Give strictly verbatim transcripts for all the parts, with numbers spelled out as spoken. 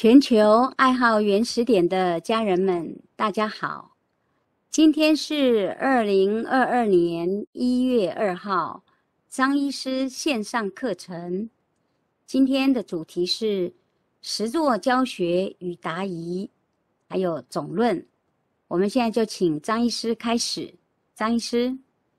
全球爱好原始点的家人们，大家好！今天是二零二二年一月二号，张医师线上课程。今天的主题是实作教学与答疑，还有总论。我们现在就请张医师开始。张医师，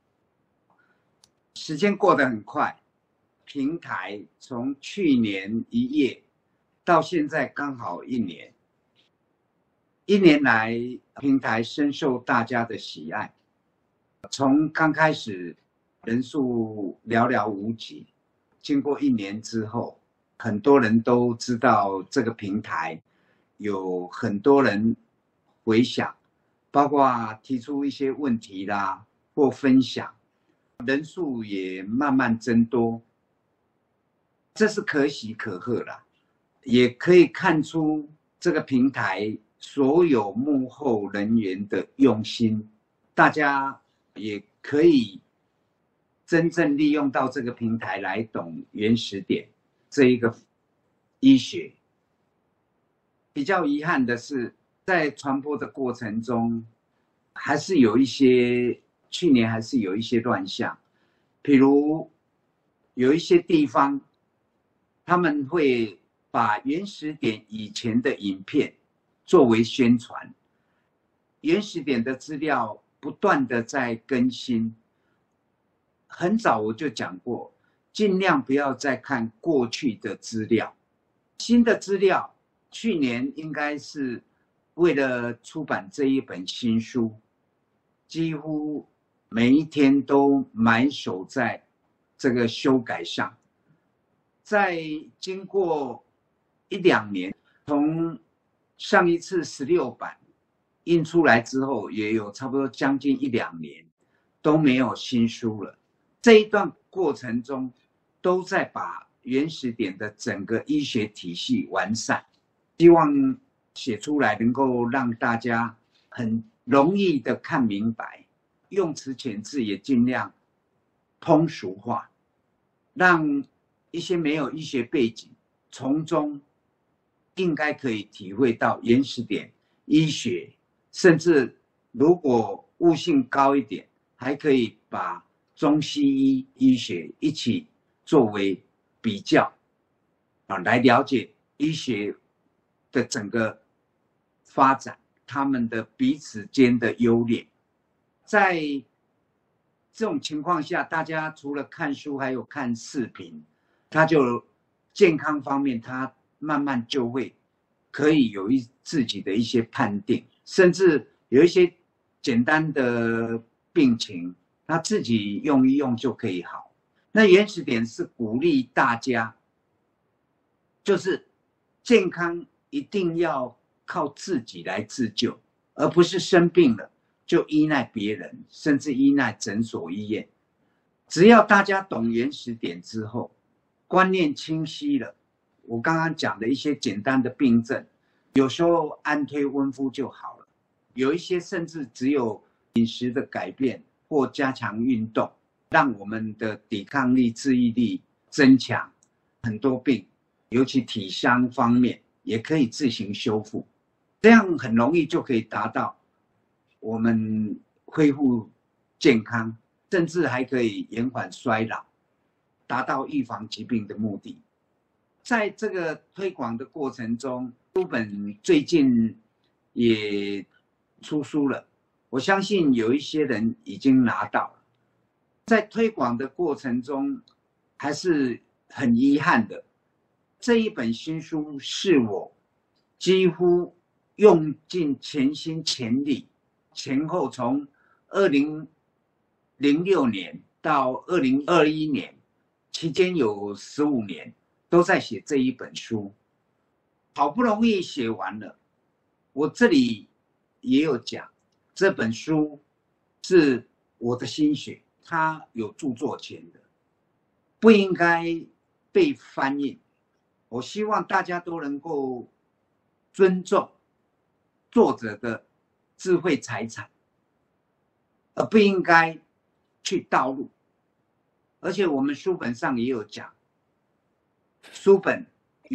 时间过得很快，平台从去年一月到现在刚好一年。一年来，平台深受大家的喜爱。从刚开始人数寥寥无几，经过一年之后，很多人都知道这个平台，有很多人回响，包括提出一些问题啦，或分享，人数也慢慢增多。这是可喜可贺啦，也可以看出这个平台所有幕后人员的用心，大家也可以真正利用到这个平台来懂原始点这一个医学。比较遗憾的是，在传播的过程中，还是有一些去年还是有一些乱象，比如有一些地方他们会把原始点以前的影片作为宣传，原始点的资料不断的在更新。很早我就讲过，尽量不要再看过去的资料，新的资料，去年应该是为了出版这一本新书，几乎每一天都埋首在这个修改上。在经过一两年，从上一次十六版印出来之后，也有差不多将近一两年都没有新书了。这一段过程中，都在把原始点的整个医学体系完善，希望写出来能够让大家很容易的看明白，用词遣字也尽量通俗化，让一些没有医学背景，从中应该可以体会到原始点医学，甚至如果悟性高一点，还可以把中西医医学一起作为比较，啊，来了解医学的整个发展，他们的彼此间的优劣。在这种情况下，大家除了看书，还有看视频，他就健康方面，他慢慢就会可以有一自己的一些判定，甚至有一些简单的病情，他自己用一用就可以好。那原始点是鼓励大家，就是健康一定要靠自己来自救，而不是生病了就依赖别人，甚至依赖诊所医院。只要大家懂原始点之后，观念清晰了，我刚刚讲的一些简单的病症，有时候安推温敷就好了，有一些甚至只有饮食的改变或加强运动，让我们的抵抗力、治愈力增强，很多病，尤其体香方面也可以自行修复，这样很容易就可以达到我们恢复健康，甚至还可以延缓衰老，达到预防疾病的目的。在这个推广的过程中，书本最近也出书了，我相信有一些人已经拿到了。在推广的过程中，还是很遗憾的，这一本新书是我几乎用尽全心全力，前后从二零零六年到二零二一年期间有十五年都在写这一本书，好不容易写完了。我这里也有讲，这本书是我的心血，它有著作权的，不应该被翻印。我希望大家都能够尊重作者的智慧财产，而不应该去盗录。而且我们书本上也有讲，书本有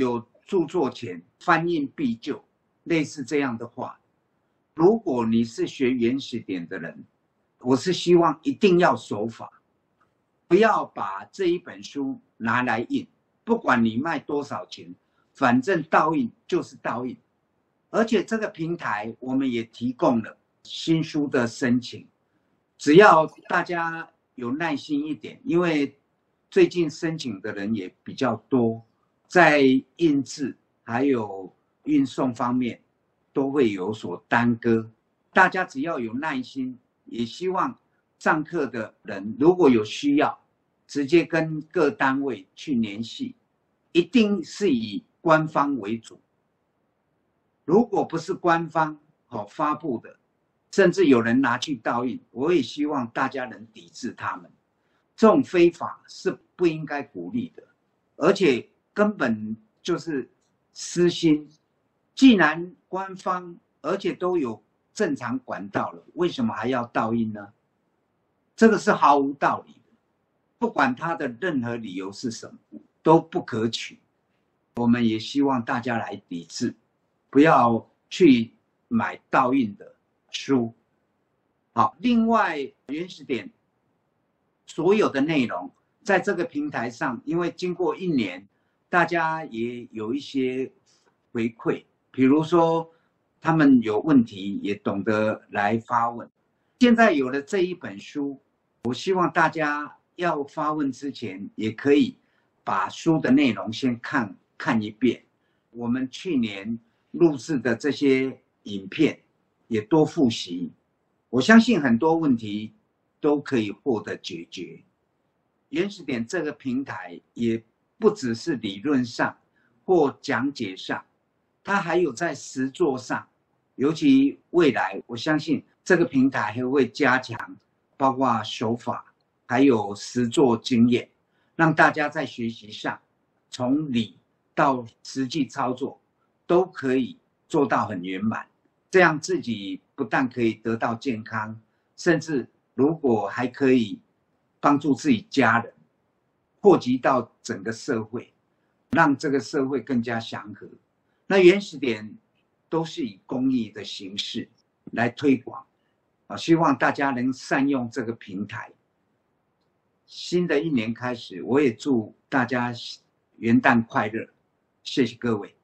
著作权，翻印必救，类似这样的话。如果你是学原始点的人，我是希望一定要守法，不要把这一本书拿来印，不管你卖多少钱，反正盗印就是盗印。而且这个平台我们也提供了新书的申请，只要大家有耐心一点，因为最近申请的人也比较多，在印制还有运送方面都会有所耽搁。大家只要有耐心，也希望上课的人如果有需要，直接跟各单位去联系，一定是以官方为主。如果不是官方好发布的，甚至有人拿去盗印，我也希望大家能抵制他们。这种非法是不应该鼓励的，而且根本就是私心。既然官方而且都有正常管道了，为什么还要盗印呢？这个是毫无道理的，不管他的任何理由是什么，都不可取。我们也希望大家来抵制，不要去买盗印的书。好，另外原始点所有的内容在这个平台上，因为经过一年，大家也有一些回馈，比如说他们有问题也懂得来发问。现在有了这一本书，我希望大家要发问之前也可以把书的内容先看看一遍，我们去年录制的这些影片也多复习，我相信很多问题都可以获得解决。原始点这个平台也不只是理论上或讲解上，它还有在实作上，尤其未来我相信这个平台还会加强包括手法还有实作经验，让大家在学习上从理到实际操作都可以做到很圆满，这样自己不但可以得到健康，甚至如果还可以帮助自己家人，扩及到整个社会，让这个社会更加祥和。那原始点都是以公益的形式来推广，希望大家能善用这个平台。新的一年开始，我也祝大家元旦快乐，谢谢各位。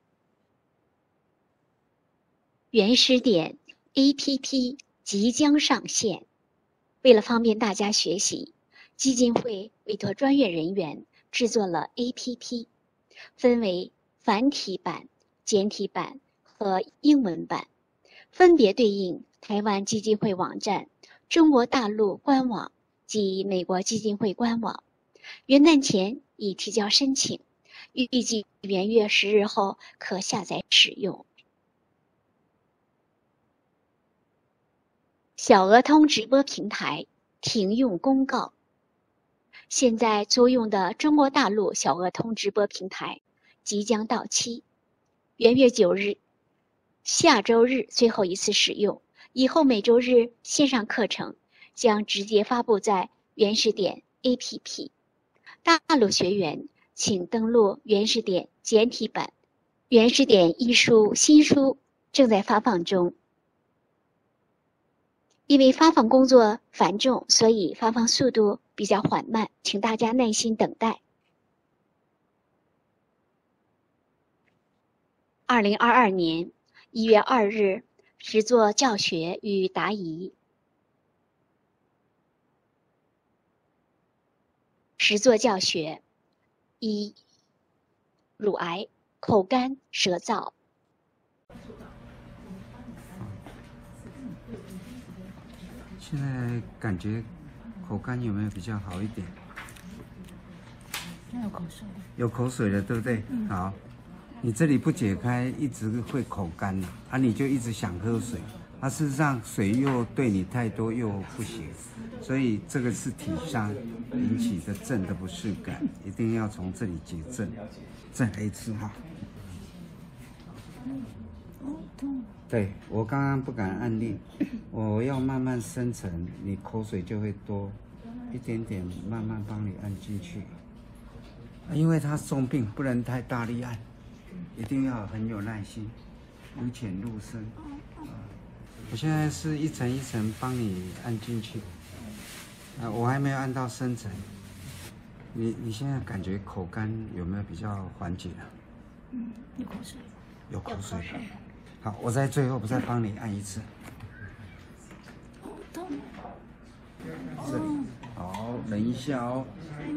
原始点 A P P 即将上线，为了方便大家学习，基金会委托专业人员制作了 A P P， 分为繁体版、简体版和英文版，分别对应台湾基金会网站、中国大陆官网及美国基金会官网。元旦前已提交申请，预计元月十日后可下载使用。小鹅通直播平台停用公告。现在租用的中国大陆小鹅通直播平台即将到期，元月九日，下周日最后一次使用，以后每周日线上课程将直接发布在原始点 A P P。大陆学员请登录原始点简体版。原始点一书新书正在发放中。因为发放工作繁重，所以发放速度比较缓慢，请大家耐心等待。二零二二年一月二日，实作教学与答疑。实作教学：一、乳癌、口干、舌燥。 现在感觉口干有没有比较好一点？ 有口水了， 有口水了，对不对？嗯、好，你这里不解开，一直会口干了，啊，你就一直想喝水，啊，事实上水又对你太多又不行，所以这个是体伤引起的症的不适感，一定要从这里解症。再来一次哈。对，我刚刚不敢按铃，我要慢慢深层，你口水就会多一点点，慢慢帮你按进去。因为它重病，不能太大力按。 一定要很有耐心，由浅入深。啊，我现在是一层一层帮你按进去，啊，我还没有按到深层。你你现在感觉口干有没有比较缓解啊？ 嗯，有口水。 有口水。好，我在最后再帮你按一次。 好痛。 这里，好，忍一下哦。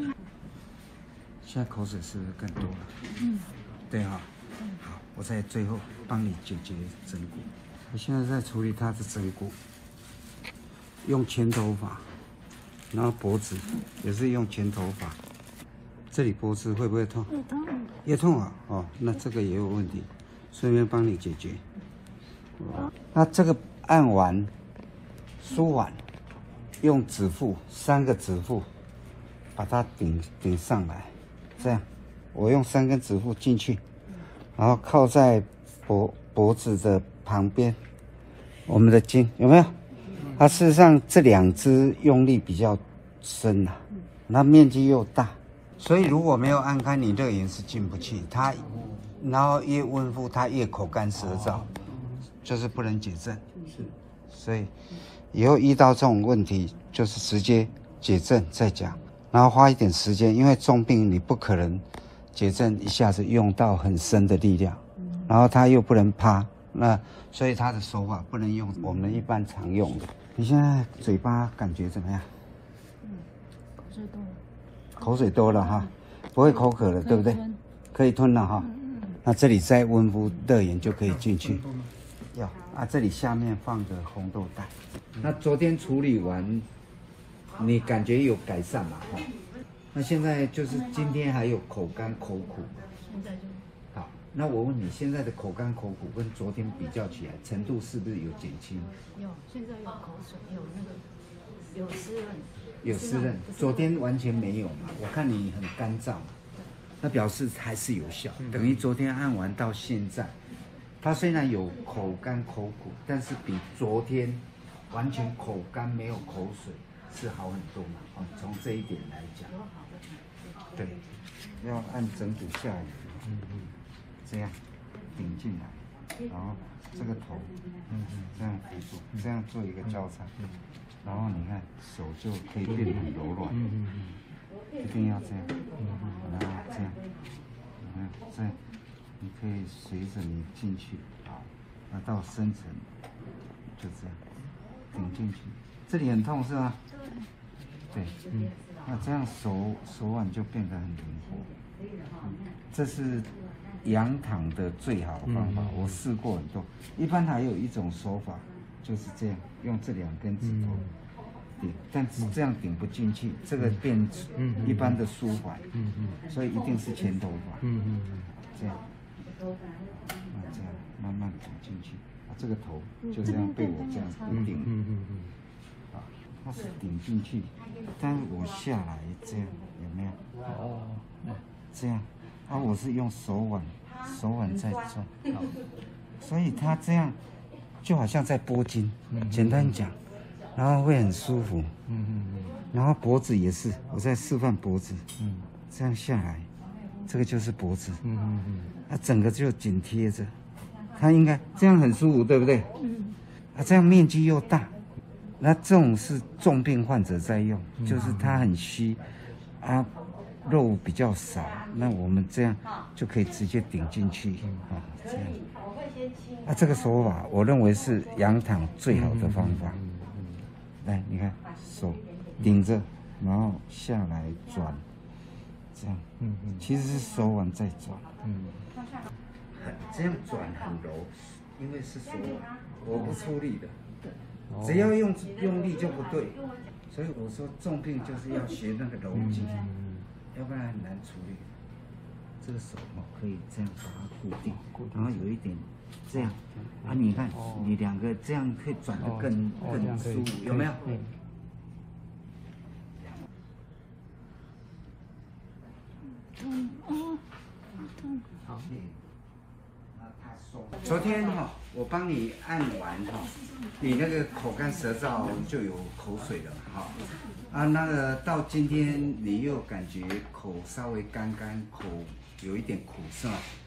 现在口水是不是更多了？ 嗯， 对哈、哦。好，我在最后帮你解决整骨。我现在在处理他的整骨，用前头法，然后脖子也是用前头法。这里脖子会不会痛？ 也痛。 也痛啊！哦，那这个也有问题，顺便帮你解决。哦、那这个按完、梳完，用指腹三个指腹把它顶顶上来，这样，我用三根指腹进去，然后靠在脖脖子的旁边，我们的筋有没有？它事实上这两只用力比较深呐、啊，那面积又大。所以如果没有按开，你这个也是进不去。它，然后越温敷，它越口干舌燥，就是不能解症。是，所以以后遇到这种问题，就是直接解症再讲，然后花一点时间，因为重病你不可能解症一下子用到很深的力量，然后它又不能趴，那所以它的手法不能用我们一般常用的。你现在嘴巴感觉怎么样？ 嗯，口水多了。 口水多了哈，不会口渴了，对不对？可以吞了哈。那这里再温敷热盐就可以进去。要啊，这里下面放个红豆袋。那昨天处理完，你感觉有改善嘛？哈。那现在就是今天还有口干口苦。 现在就好，那我问你，现在的口干口苦跟昨天比较起来，程度是不是有减轻？ 有，现在有口水，有那个有湿润。 有湿润，昨天完全没有嘛？我看你很干燥嘛，那表示还是有效。等于昨天按完到现在，它虽然有口干口苦，但是比昨天完全口干没有口水是好很多嘛。哦，从这一点来讲，对，要按整骨下来，嗯嗯，这样顶进来，然后这个头，嗯嗯，这样扶住，这样做一个交叉。然后你看手就可以变得很柔软，嗯嗯嗯，一定要这样，嗯嗯，然后这样，你看这样，你可以随着你进去，好，那到深层，就这样，顶进去，这里很痛是吧？对，嗯，那这样手手腕就变得很灵活，嗯，这是仰躺的最好的方法，嗯、我试过很多，一般还有一种手法。就是这样，用这两根指头顶，但是这样顶不进去，这个变一般的舒缓，所以一定是前头法，这样，那这样慢慢顶进去，啊，这个头就这样被我这样顶，啊，它是顶进去，但是我下来这样有没有？哦，这样，啊，我是用手腕，手腕在转，所以它这样。就好像在拨筋，简单讲，然后会很舒服，嗯嗯嗯，然后脖子也是，我在示范脖子，嗯，这样下来，这个就是脖子，嗯嗯嗯，啊，整个就紧贴着，它应该这样很舒服，对不对？嗯，啊，这样面积又大，那这种是重病患者在用，就是他很虚，啊，肉比较少，那我们这样就可以直接顶进去，啊，这样。啊，这个手法我认为是仰躺最好的方法。来，你看手顶着，然后下来转，这样。嗯嗯。其实是手腕在转。嗯。这样转很柔，因为是手腕，我不出力的。只要用用力就不对，所以我说重病就是要学那个柔筋，要不然很难处理。这个手哦可以这样把它固定，然后有一点。这样啊，你看，哦、你两个这样可以转得更、哦、更舒服，有没有？嗯。痛哦，痛。好。昨天哈、哦，我帮你按完哈、哦，你那个口干舌燥就有口水了哈、哦。啊，那个到今天你又感觉口稍微干干，口有一点苦涩。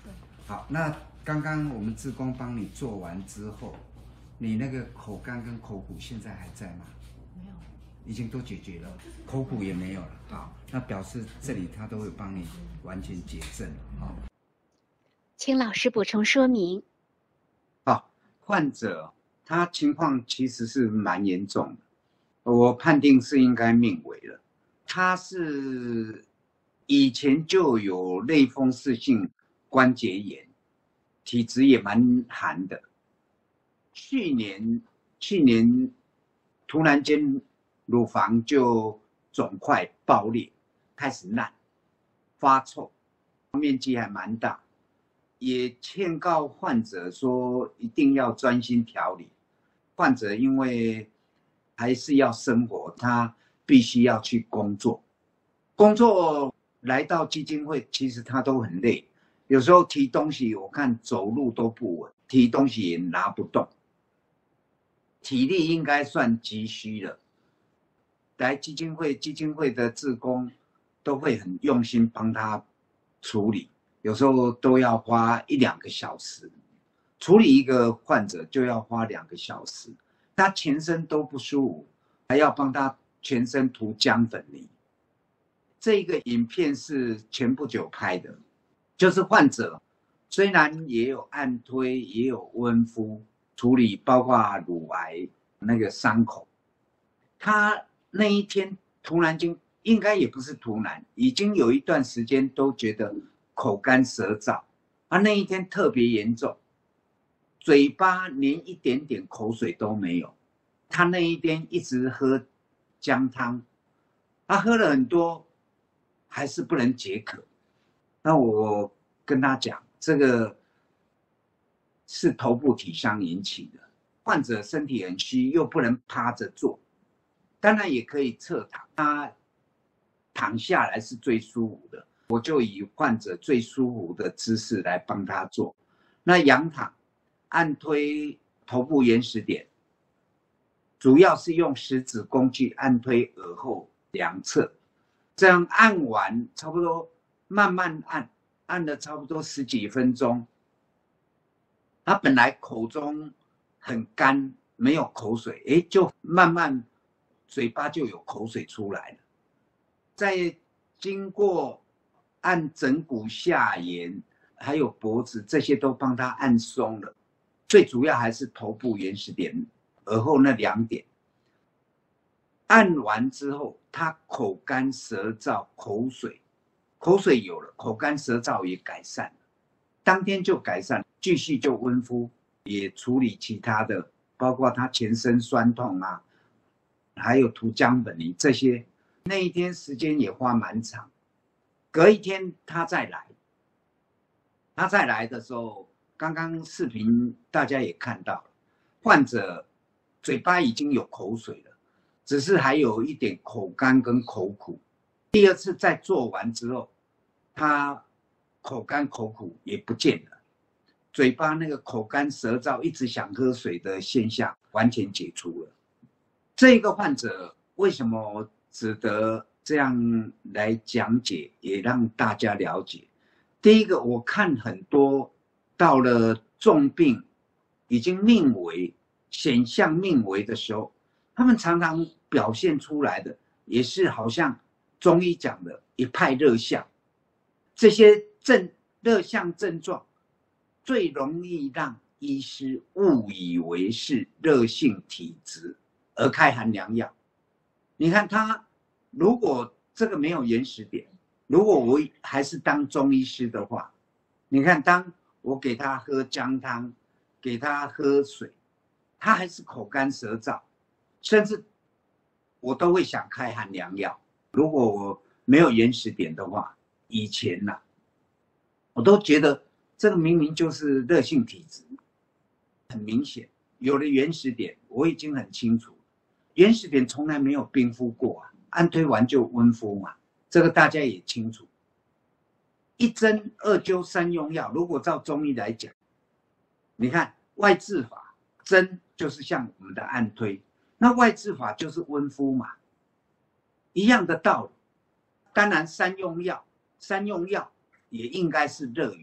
好，那刚刚我们志工帮你做完之后，你那个口干跟口苦现在还在吗？ 没有， 已经都解决了，口苦也没有了。好，那表示这里他都会帮你完全解正了。好， 请老师补充说明。 好，患者他情况其实是蛮严重的，我判定是应该命危了。他是以前就有类风湿性关节炎，体质也蛮寒的。去年去年突然间乳房就肿块爆裂，开始烂发臭，面积还蛮大，也劝告患者说一定要专心调理。患者因为还是要生活，他必须要去工作，工作来到基金会，其实他都很累，有时候提东西我看走路都不稳，提东西也拿不动，体力应该算急需了。来基金会，基金会的志工都会很用心帮他处理，有时候都要花一两个小时，处理一个患者就要花两个小时，他全身都不舒服，还要帮他全身涂姜粉泥。这个影片是前不久拍的，就是患者虽然也有按推，也有温敷处理，包括乳癌那个伤口，他那一天突然间，应该也不是突然，已经有一段时间都觉得口干舌燥，啊，那一天特别严重，嘴巴连一点点口水都没有。他那一天一直喝姜汤，他喝了很多，还是不能解渴。那我跟他讲，这个是头部体伤引起的，患者身体很虚，又不能趴着做，当然也可以侧躺，他躺下来是最舒服的，我就以患者最舒服的姿势来帮他做。那仰躺按推头部原始点，主要是用食指工具按推耳后两侧，这样按完差不多慢慢按，按了差不多十几分钟，他本来口中很干，没有口水，诶，就慢慢嘴巴就有口水出来了。再经过按枕骨下沿，还有脖子，这些都帮他按松了。最主要还是头部原始点，耳后那两点。按完之后，他口干舌燥，口水，口水有了，口干舌燥也改善了，当天就改善，继续就温敷，也处理其他的，包括他全身酸痛啊，还有涂姜粉泥这些。那一天时间也花蛮长，隔一天他再来，他再来的时候，刚刚视频大家也看到了，患者嘴巴已经有口水了，只是还有一点口干跟口苦。第二次再做完之后，他口干口苦也不见了，嘴巴那个口干舌燥，一直想喝水的现象完全解除了。这个患者为什么值得这样来讲解，也让大家了解？第一个，我看很多到了重病，已经命危、显象命危的时候，他们常常表现出来的也是好像中医讲的一派热象。这些症热象症状最容易让医师误以为是热性体质而开寒凉药。你看他如果这个没有原始点，如果我还是当中医师的话，你看当我给他喝姜汤，给他喝水，他还是口干舌燥，甚至我都会想开寒凉药。如果我没有原始点的话，以前啊，我都觉得这个明明就是热性体质，很明显有了原始点，我已经很清楚，原始点从来没有冰敷过啊，按推完就温敷嘛，这个大家也清楚。一针二灸三用药，如果照中医来讲，你看外治法，针就是像我们的按推，那外治法就是温敷嘛，一样的道理。当然三用药，三用药也应该是热源，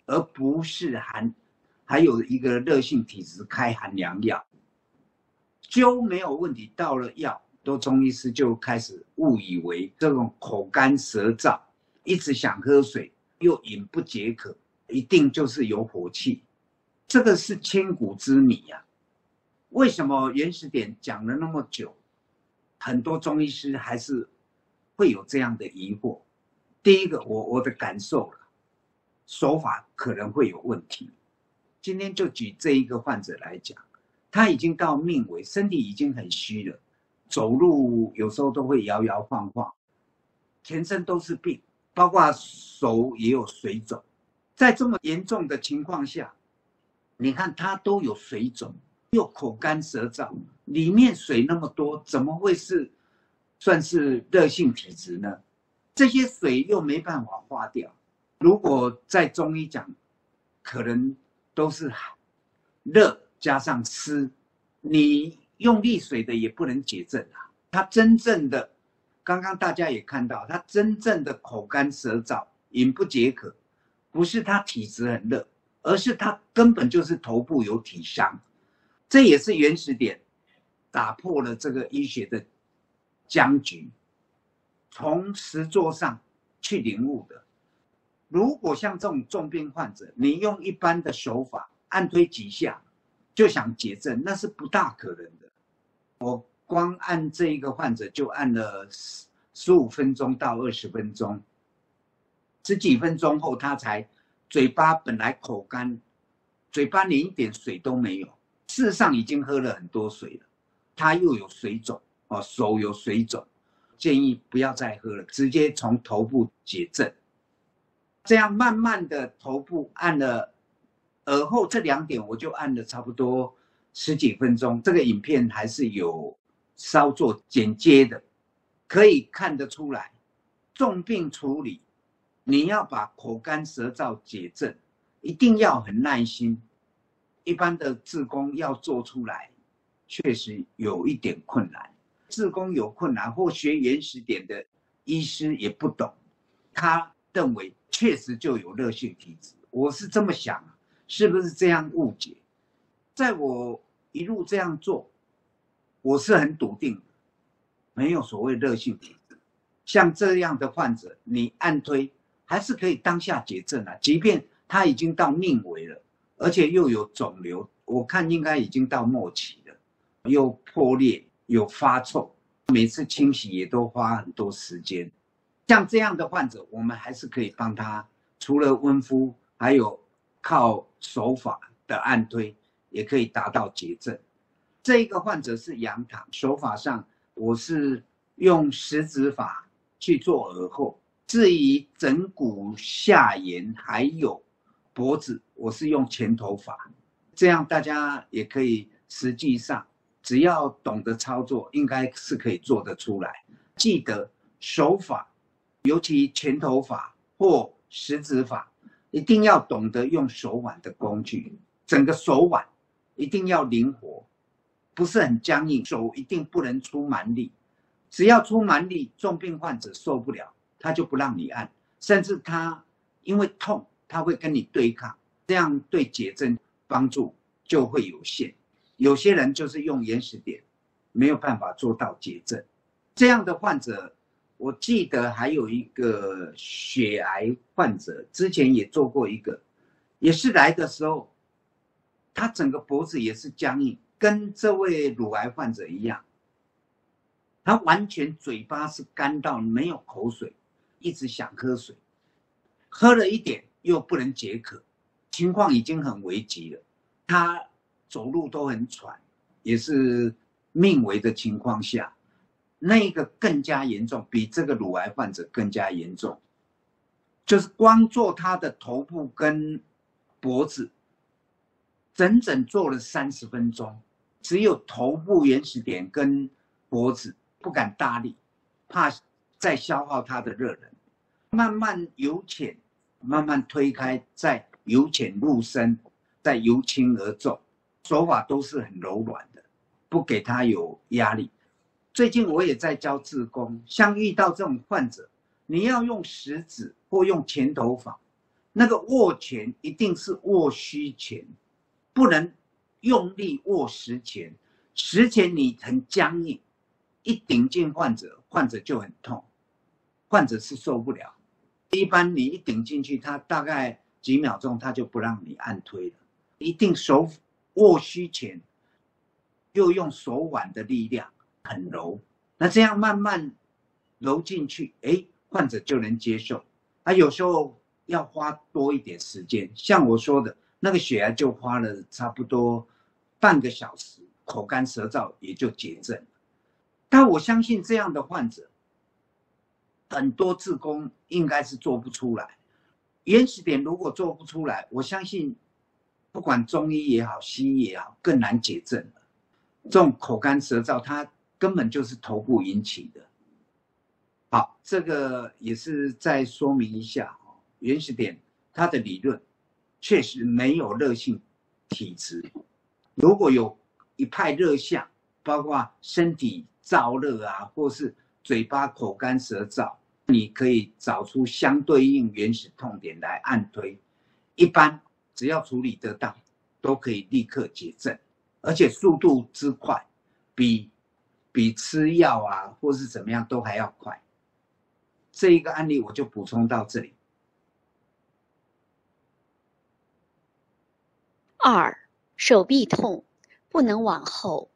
而不是含还有一个热性体质开寒凉药。灸没有问题，到了药，都中医师就开始误以为这种口干舌燥，一直想喝水，又饮不解渴，一定就是有火气。这个是千古之谜啊！为什么原始点讲了那么久，很多中医师还是会有这样的疑惑？第一个，我我的感受了，手法可能会有问题。今天就举这一个患者来讲，他已经到命危，身体已经很虚了，走路有时候都会摇摇晃晃，全身都是病，包括手也有水肿。在这么严重的情况下，你看他都有水肿，又口干舌燥，里面水那么多，怎么会是算是热性体质呢？这些水又没办法化掉。如果在中医讲，可能都是热加上湿，你用利水的也不能解症啊。他真正的，刚刚大家也看到，他真正的口干舌燥、饮不解渴，不是他体质很热，而是他根本就是头部有体伤。这也是原始点打破了这个医学的僵局，从实作上去领悟的。如果像这种重病患者，你用一般的手法按推几下就想解症，那是不大可能的。我光按这一个患者就按了十五分钟到二十分钟，十几分钟后他才嘴巴本来口干，嘴巴连一点水都没有，事实上已经喝了很多水了。他又有水肿，哦，手有水肿，建议不要再喝了，直接从头部解症。这样慢慢的头部按了，耳后这两点我就按了差不多十几分钟。这个影片还是有稍作剪接的，可以看得出来，重病处理，你要把口干舌燥解症，一定要很耐心。一般的志工要做出来，确实有一点困难。志工有困难，或学原始点的医师也不懂，他认为确实就有热性体质。我是这么想，是不是这样误解？在我一路这样做，我是很笃定的，没有所谓热性体质。像这样的患者，你按推还是可以当下解症啊，即便他已经到命危了，而且又有肿瘤，我看应该已经到末期了，又破裂，有发臭，每次清洗也都花很多时间。像这样的患者，我们还是可以帮他，除了温敷，还有靠手法的按推，也可以达到解症。这一个患者是仰躺，手法上我是用食指法去做耳后，至于枕骨下沿还有脖子，我是用前头法。这样大家也可以，实际上只要懂得操作，应该是可以做得出来。记得手法，尤其前头法或食指法，一定要懂得用手腕的工具，整个手腕一定要灵活，不是很僵硬，手一定不能出蛮力。只要出蛮力，重病患者受不了，他就不让你按，甚至他因为痛，他会跟你对抗，这样对解症帮助就会有限。有些人就是用原始点，没有办法做到解症。这样的患者，我记得还有一个血癌患者，之前也做过一个，也是来的时候，他整个脖子也是僵硬，跟这位乳癌患者一样，他完全嘴巴是干到没有口水，一直想喝水，喝了一点又不能解渴，情况已经很危急了。他走路都很喘，也是命危的情况下，那个更加严重，比这个乳癌患者更加严重。就是光做他的头部跟脖子，整整做了三十分钟，只有头部原始点跟脖子不敢大力，怕再消耗他的热能。慢慢由浅，慢慢推开，再由浅入深，再由轻而重，手法都是很柔软的，不给他有压力。最近我也在教志工，像遇到这种患者，你要用食指或用前头法， 那个握拳一定是握虚拳，不能用力握实拳。实拳你很僵硬，一顶进患者，患者就很痛，患者是受不了。一般你一顶进去，他大概几秒钟他就不让你按推了。一定手握虚拳，又用手腕的力量很柔，那这样慢慢揉进去，哎，患者就能接受。啊，有时候要花多一点时间，像我说的那个血压就花了差不多半个小时，口干舌燥也就解症了。但我相信这样的患者，很多志工应该是做不出来。原始点如果做不出来，我相信不管中医也好，西医也好，更难解症了。这种口干舌燥，它根本就是头部引起的。好，这个也是再说明一下，原始点它的理论确实没有热性体质。如果有一派热象，包括身体燥热啊，或是嘴巴口干舌燥，你可以找出相对应原始痛点来按推。一般只要处理得当，都可以立刻解症，而且速度之快，比比吃药啊或是怎么样都还要快。这一个案例我就补充到这里。 二，手臂痛，不能往后。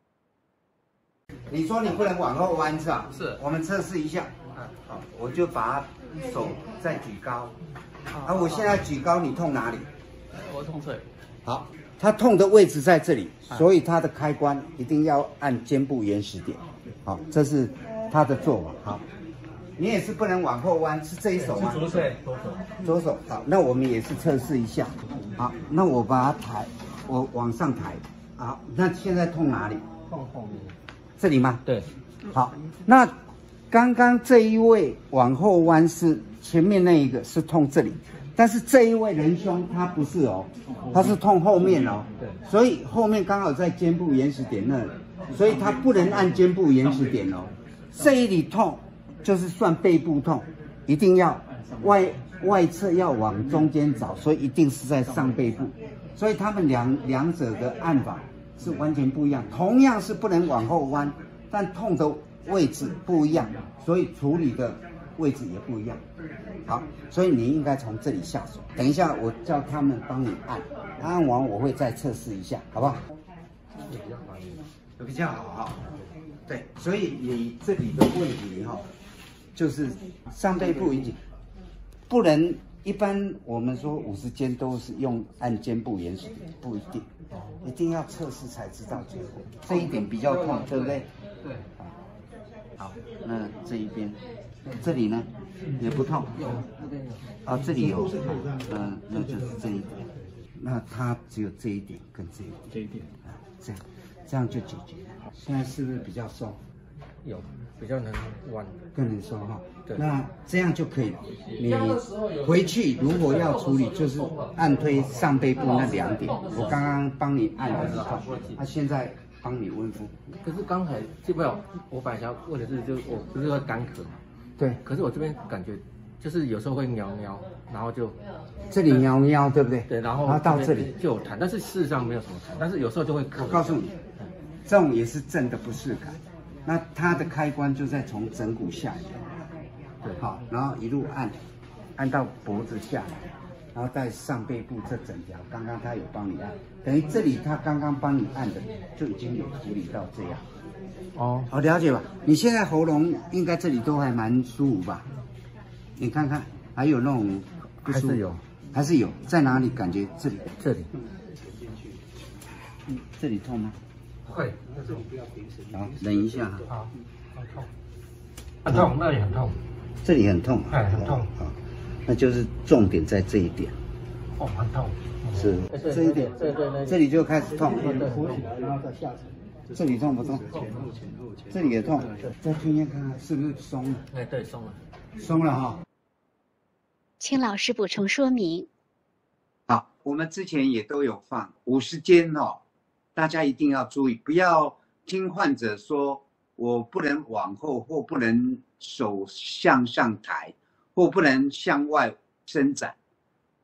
你说你不能往后弯是吧？ 是。 我们测试一下。好，我就把手再举高。啊，我现在举高，你痛哪里？ 我痛腿。 好，它痛的位置在这里，所以它的开关一定要按肩部原始点。好，这是它的做法。好，你也是不能往后弯，是这一手吗？ 左手，左手。 左手。好，那我们也是测试一下。好，那我把它抬，我往上抬。好，那现在痛哪里？ 痛后面。 这里吗？ 对。 好，那刚刚这一位往后弯是前面那一个是痛这里，但是这一位仁兄他不是哦，他是痛后面哦， 对， 所以后面刚好在肩部原始点那里，所以他不能按肩部原始点哦。这里痛就是算背部痛，一定要外外侧要往中间找，所以一定是在上背部，所以他们两两者的按法是完全不一样，同样是不能往后弯，但痛的位置不一样，所以处理的位置也不一样。好，所以你应该从这里下手。等一下我叫他们帮你按，按完我会再测试一下，好不好？比较好哈。对，所以你这里的问题哈，就是上背部引起，不能一般我们说五十肩都是用按肩部原始点，不一定，一定要测试才知道结果。这一点比较痛，对不对？ 对。 好，那这一边，这里呢也不痛， 有这边有。 啊，这里有，嗯，那就是这一点，那它只有这一点跟这一点， 这一点啊，这样，这样就解决了。现在是不是比较松？ 有，比较能弯， 更能松哈。 对， 那这样就可以了。你回去如果要处理，就是按推上背部那两点，我刚刚帮你按的是痛，他现在帮你温敷。 可是刚才基本上我本来想问的是，就是我不是会干咳嘛？ 对。 可是我这边感觉就是有时候会喵喵，然后就这里喵喵，对不对？ 对，然后然后到这里就有痰，但是事实上没有什么痰，但是有时候就会咳。 我告诉你，这种也是正的不适感。那它的开关就在从枕骨下来，对，好，然后一路按，按到脖子下来，然后在上背部这整条，刚刚他有帮你按，等于这里他刚刚帮你按的就已经有处理到这样。 哦， 好，了解吧？你现在喉咙应该这里都还蛮舒服吧？你看看，还有那种不舒服？ 还是有， 还是有，在哪里感觉这里？ 这里， 嗯，这里痛吗？ 会， 好，忍一下哈。 好，很痛，很痛，那里很痛， 这里很痛， 哎，很痛， 好，那就是重点在这一点。 哦，很痛， 是这一点， 对对对， 这里就开始痛， 浮起来，然后再下沉。 这里痛不痛？这里也痛，再听听看看是不是松了？ 哎，对，松了， 松了哈。 请老师补充说明。 好，我们之前也都有放五十肩哦，大家一定要注意，不要听患者说我不能往后，或不能手向上抬，或不能向外伸展。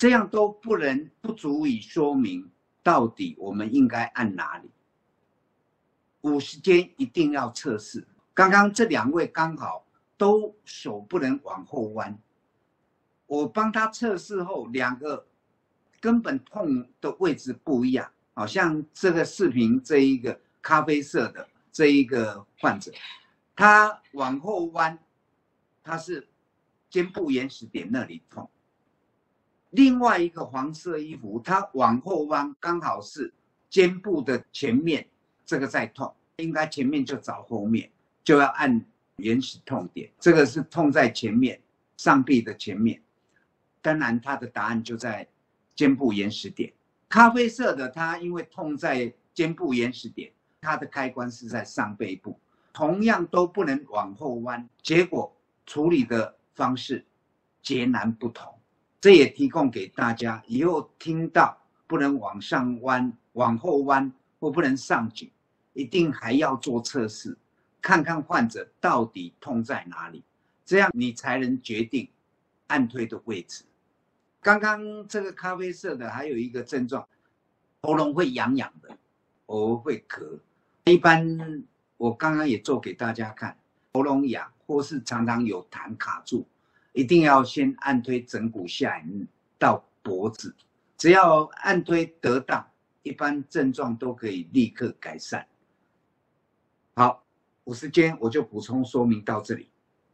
这样都不能不足以说明到底我们应该按哪里。五十间一定要测试。刚刚这两位刚好都手不能往后弯，我帮他测试后，两个根本痛的位置不一样。好像这个视频这一个咖啡色的这一个患者，他往后弯，他是肩部延时点那里痛。另外一个黄色衣服，他往后弯，刚好是肩部的前面，这个在痛，应该前面就找后面，就要按原始痛点。这个是痛在前面，上臂的前面。当然，他的答案就在肩部延时点。咖啡色的他因为痛在肩部延时点，他的开关是在上背部，同样都不能往后弯，结果处理的方式截然不同。这也提供给大家，以后听到不能往上弯、往后弯或不能上举，一定还要做测试，看看患者到底痛在哪里，这样你才能决定按推的位置。刚刚这个咖啡色的还有一个症状，喉咙会痒痒的，偶尔会咳。一般我刚刚也做给大家看，喉咙痒或是常常有痰卡住，一定要先按推枕骨下引到脖子，只要按推得当，一般症状都可以立刻改善。好，五十间我就补充说明到这里。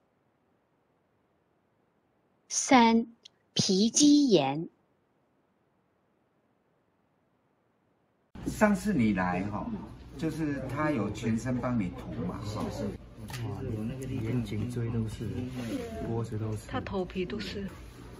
三、皮肌炎。 上次你来哈，就是他有全身帮你涂嘛，哈。 哇，有那个连颈椎都是，脖子都是， 他头皮都是。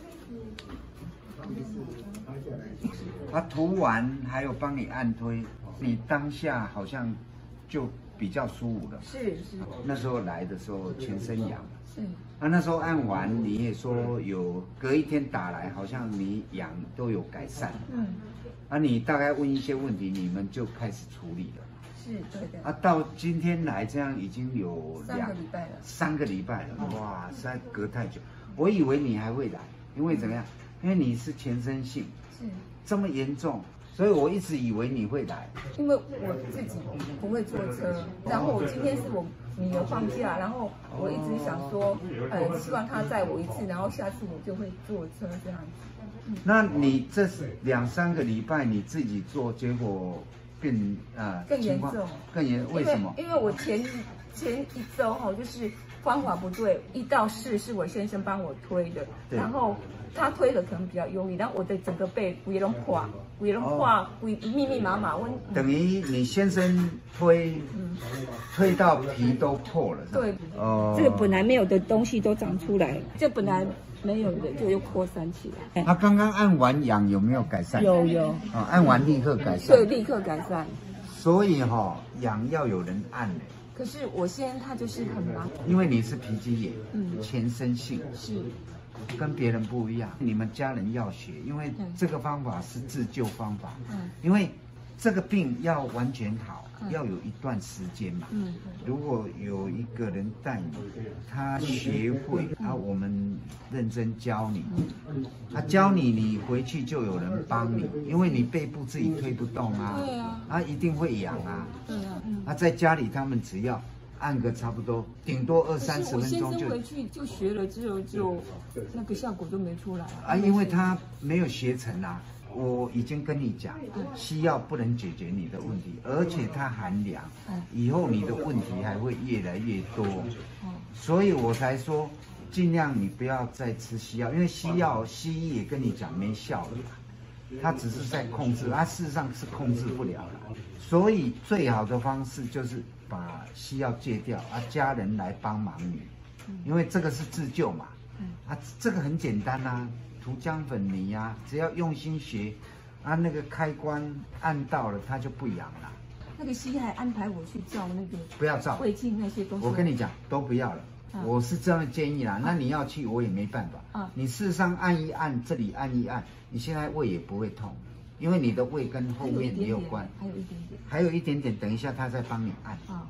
他涂完还有帮你按推，你当下好像就比较舒服了。 是是。 那时候来的时候全身痒。 是。 啊，那时候按完你也说有隔一天打来，好像你痒都有改善。嗯。啊，你大概问一些问题，你们就开始处理了。 是，对的。 啊，到今天来这样已经有两三个礼拜了。 三个礼拜了，哇，实在隔太久。我以为你还会来，因为怎么样？因为你是全身性， 是这么严重，所以我一直以为你会来。 因为我自己不会坐车，然后我今天是我女儿放假，然后我一直想说，呃，希望她载我一次，然后下次我就会坐车这样子。 那你这是两三个礼拜你自己做，结果更呃更严重， 更严，为什么？ 因为, 因为我前前一周哈，就是方法不对，一到四是我先生帮我推的，然后他推的可能比较用力，然后我的整个背规拢破，规拢破，规密密麻麻。我等于你先生推，嗯、推到皮都破了， 对， 哦、 呃，这个本来没有的东西都长出来，这本来没有的就又扩散起来。 他刚刚按完痒有没有改善？ 有有。 啊，按完立刻改善。 对，立刻改善。 所以哈、哦，痒要有人按呢。 可是我现在他就是很麻， 因为你是皮肌炎， 嗯， 全身性是。 跟别人不一样，你们家人要学，因为这个方法是自救方法。嗯，因为这个病要完全好，嗯、要有一段时间嘛。嗯，如果有一个人带你，他学会，嗯、啊，我们认真教你，他、嗯、教你，你回去就有人帮你，因为你背部自己推不动啊，对啊，啊，一定会痒啊。对啊，嗯，啊，在家里他们只要按个差不多，顶多二三十分钟就。 我先生回去就学了之后，就那个效果就没出来啊，因为他没有学成啊。我已经跟你讲，西药不能解决你的问题，而且它寒凉，以后你的问题还会越来越多，所以我才说尽量你不要再吃西药，因为西药西医也跟你讲没效了。它只是在控制，它事实上是控制不了了。所以最好的方式就是把西药戒掉，啊，家人来帮忙你，因为这个是自救嘛。啊，这个很简单啊，涂姜粉泥啊，只要用心学，啊，那个开关按到了，它就不痒了。 那个西医还安排我去照那个， 不要照胃镜那些东西。 我跟你讲，都不要了。啊、我是这样建议啦，啊、那你要去我也没办法。啊，你事实上按一按，这里按一按，你现在胃也不会痛，因为你的胃跟后面也有关。 还有一点点。 还有一点点，等一下他再帮你按。啊。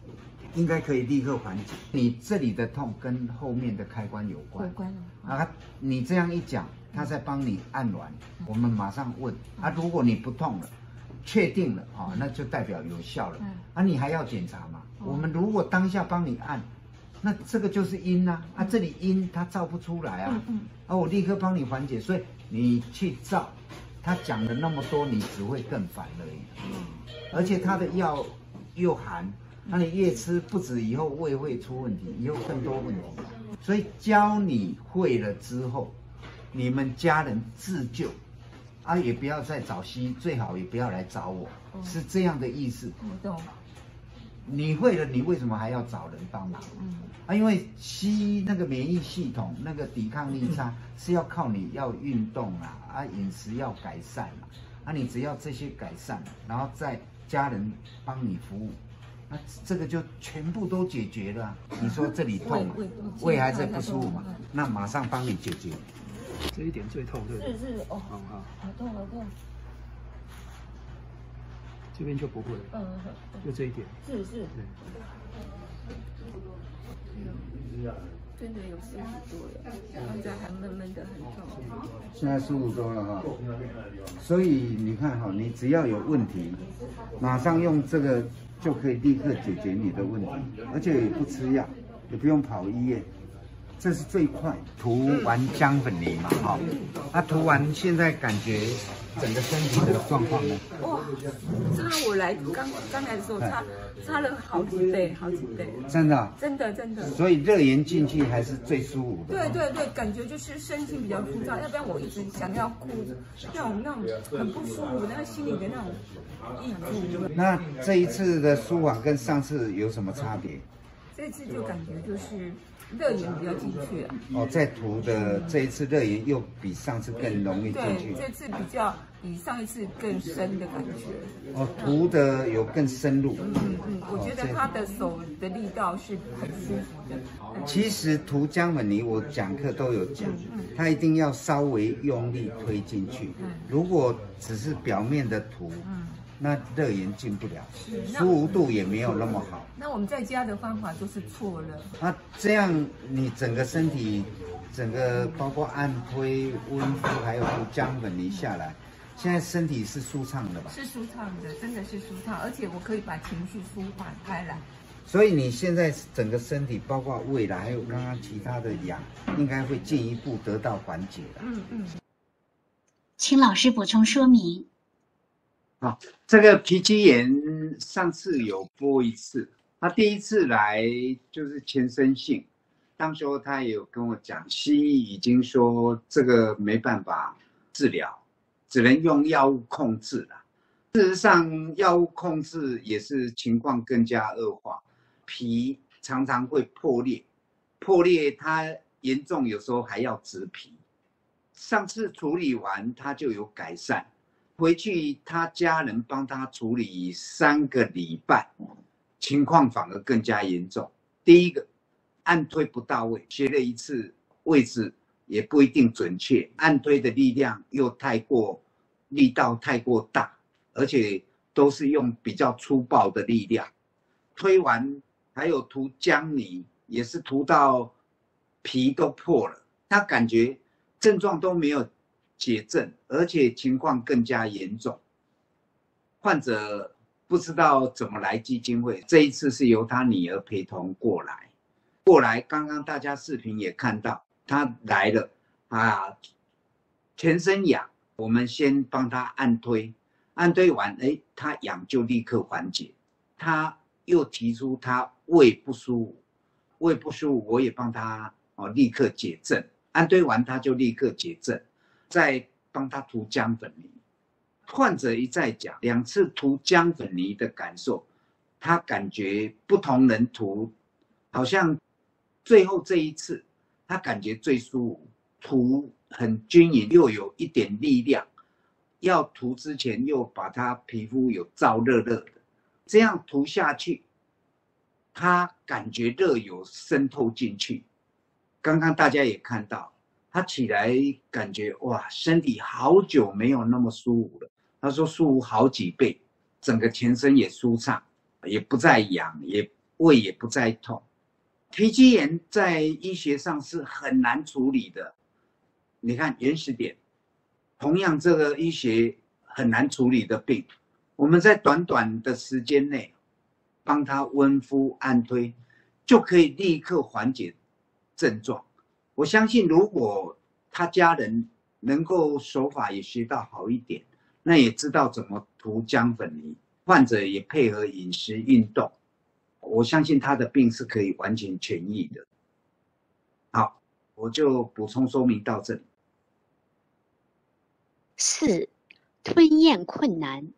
应该可以立刻缓解。你这里的痛跟后面的开关有关。 有关了啊，你这样一讲，他在帮你按完，我们马上问啊，如果你不痛了，确定了啊，那就代表有效了。啊，你还要检查嘛？我们如果当下帮你按，那这个就是阴呐，啊，这里阴它照不出来啊，啊，我立刻帮你缓解，所以你去照，他讲了那么多，你只会更烦而已。而且他的药又寒，那你越吃不止以后胃会出问题，以后更多问题。所以教你会了之后，你们家人自救，啊，也不要再找西医，最好也不要来找我，是这样的意思。 我懂。 你会了，你为什么还要找人帮忙？嗯，啊，因为西医那个免疫系统那个抵抗力差，是要靠你要运动啊，啊，饮食要改善啊，啊，你只要这些改善，然后再家人帮你服务，那这个就全部都解决了。你说这里痛，胃还在不舒服嘛？那马上帮你解决。 这一点最痛，对不对？ 是是哦， 好好， 好痛好痛。 这边就不会，嗯，就这一点， 是是， 对， 真的有舒服多了，现在还闷闷的很痛。 现在舒服多了哈，所以你看哈，你只要有问题，马上用这个就可以立刻解决你的问题，而且也不吃药，也不用跑医院。这是最快，涂完姜粉泥嘛，哈、哦，啊，涂完现在感觉整个身体的状况呢？ 哇，差我来刚刚来的时候差差了好几倍，好几倍。 真的、啊？ 真的真的。 所以热源进去还是最舒服的。 对对对，感觉就是身心比较枯燥，要不然我一直想要顾那种那种很不舒服，那个心里的那种抑郁。 那这一次的舒缓跟上次有什么差别？ 这次就感觉就是热源比较进去了。 哦，在涂的这一次热源又比上次更容易进去。 对，这次比较比上一次更深的感觉。 哦，涂的有更深入。 嗯嗯嗯，我觉得他的手的力道是很舒服的。 其实涂姜粉泥，我讲课都有讲，它一定要稍微用力推进去。如果只是表面的涂，那热源进不了，舒服度也没有那么好。 那我们在家的方法就是错了。 那这样你整个身体，整个包括按推、温敷，还有涂姜粉泥下来，现在身体是舒畅的吧？ 是舒畅的，真的是舒畅，而且我可以把情绪舒缓开来。 所以你现在整个身体，包括胃啦，还有刚刚其他的痒，应该会进一步得到缓解了。 嗯嗯。 请老师补充说明。 啊，这个皮肌炎上次有播一次，他第一次来就是全身性，当时候他也有跟我讲，西医已经说这个没办法治疗，只能用药物控制了。事实上，药物控制也是情况更加恶化，皮常常会破裂，破裂它严重有时候还要植皮。上次处理完他就有改善。回去，他家人帮他处理三个礼拜，情况反而更加严重。第一个，按推不到位，学了一次位置也不一定准确，按推的力量又太过，力道太过大，而且都是用比较粗暴的力量。推完还有涂姜泥，也是涂到皮都破了，他感觉症状都没有解症，而且情况更加严重。患者不知道怎么来基金会，这一次是由他女儿陪同过来。过来，刚刚大家视频也看到，他来了啊，全身痒，我们先帮他按推，按推完，哎，他痒就立刻缓解。他又提出他胃不舒服，胃不舒服，我也帮他哦立刻解症，按推完他就立刻解症。再帮他涂姜粉泥，患者一再讲，两次涂姜粉泥的感受，他感觉不同人涂，好像最后这一次他感觉最舒服，涂很均匀，又有一点力量。要涂之前又把他皮肤有燥热热的，这样涂下去，他感觉热有渗透进去。刚刚大家也看到。他起来感觉哇，身体好久没有那么舒服了。他说舒服好几倍，整个全身也舒畅，也不再痒，也胃也不再痛。皮肌炎在医学上是很难处理的。你看原始点，同样这个医学很难处理的病，我们在短短的时间内帮他温敷按推，就可以立刻缓解症状。我相信如果他家人能够手法也学到好一点，那也知道怎么涂姜粉泥，患者也配合饮食运动，我相信他的病是可以完全痊愈的。好，我就补充说明到这里。 四、吞咽困难。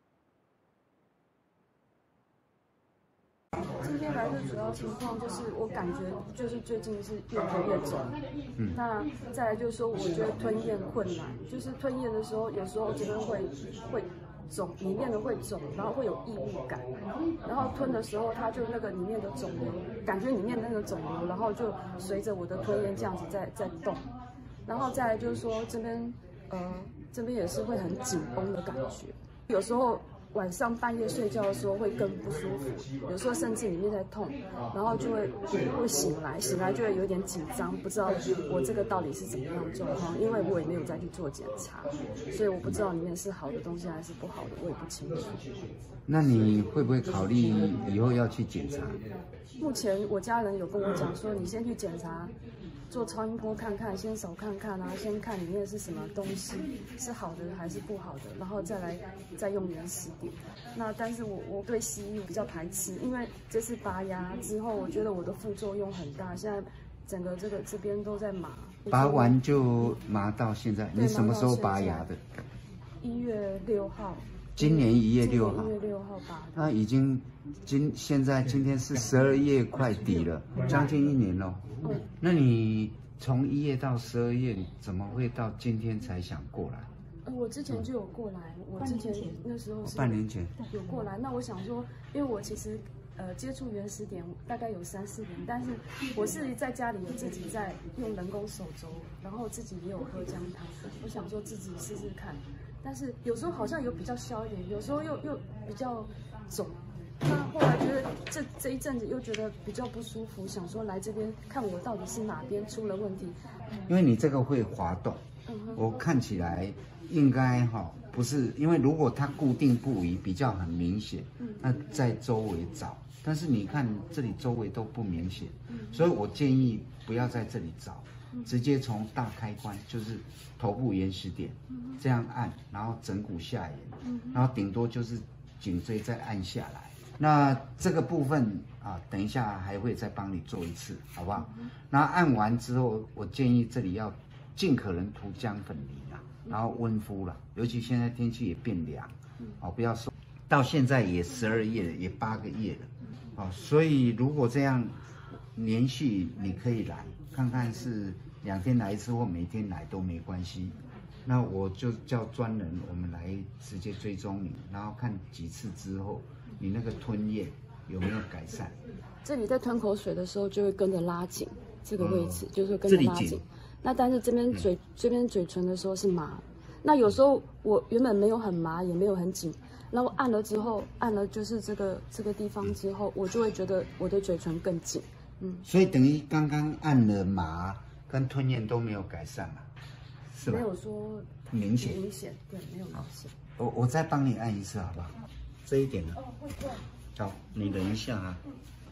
今天来的主要情况就是我感觉就是最近是越来越肿，嗯，那再来就是说我觉得吞咽困难，就是吞咽的时候有时候这边会会肿，里面的会肿，然后会有异物感，然后吞的时候它就那个里面的肿瘤，感觉里面那个肿瘤，然后就随着我的吞咽这样子在在动，然后再来就是说这边呃这边也是会很紧绷的感觉，有时候。晚上半夜睡觉的时候会更不舒服，有时候甚至里面在痛，然后就会会醒来，醒来就会有点紧张，不知道我这个到底是怎么样的状况，因为我也没有再去做检查，所以我不知道里面是好的东西还是不好的，我也不清楚。 那你会不会考虑以后要去检查？ 目前我家人有跟我讲说，你先去检查。做超音波看看，先手看看啊，先看里面是什么东西，是好的还是不好的，然后再来再用原始点。那但是我我对西医比较排斥，因为这次拔牙之后，我觉得我的副作用很大，现在整个这个这边都在麻。 拔完就麻到现在，你什么时候拔牙的？ 一月六号。 今年一月六号。 一月六号拔的。 那已经今现在今天是十二月快底了，将近一年了。嗯，那你从一月到十二月，你怎么会到今天才想过来？ 呃，我之前就有过来，我之前那时候是半年前有过来。那我想说，因为我其实呃接触原始点大概有三四年，但是我是在家里有自己在用人工手肘，然后自己也有喝姜汤。我想说自己试试看，但是有时候好像有比较消一点，有时候又又比较肿。那后来觉得这这一阵子又觉得比较不舒服，想说来这边看我到底是哪边出了问题。 因为你这个会滑动，嗯、我看起来应该哈、哦、不是，因为如果它固定不移比较很明显，嗯、那在周围找，但是你看这里周围都不明显，嗯、所以我建议不要在这里找，嗯、直接从大开关就是头部原始点，嗯、这样按，然后枕骨下沿，嗯、然后顶多就是颈椎再按下来。那这个部分啊，等一下还会再帮你做一次，好不好？嗯、那按完之后，我建议这里要尽可能涂姜粉泥啦，然后温敷了，尤其现在天气也变凉，哦，不要说到现在也十二月了，也八个月了，哦，所以如果这样连续你可以来看看，是两天来一次或每天来都没关系。那我就叫专人，我们来直接追踪你，然后看几次之后。你那个吞咽有没有改善？ 这里在吞口水的时候就会跟着拉紧这个位置，嗯、就是跟着拉紧。那但是这边嘴、嗯、这边嘴唇的时候是麻，那有时候我原本没有很麻，也没有很紧，然后按了之后，按了就是这个这个地方之后，我就会觉得我的嘴唇更紧。嗯， 所以等于刚刚按了麻跟吞咽都没有改善嘛，是吧？ 没有说明显， 明显对，没有明显。 我我再帮你按一次好不好？这一点呢？好，你忍一下啊，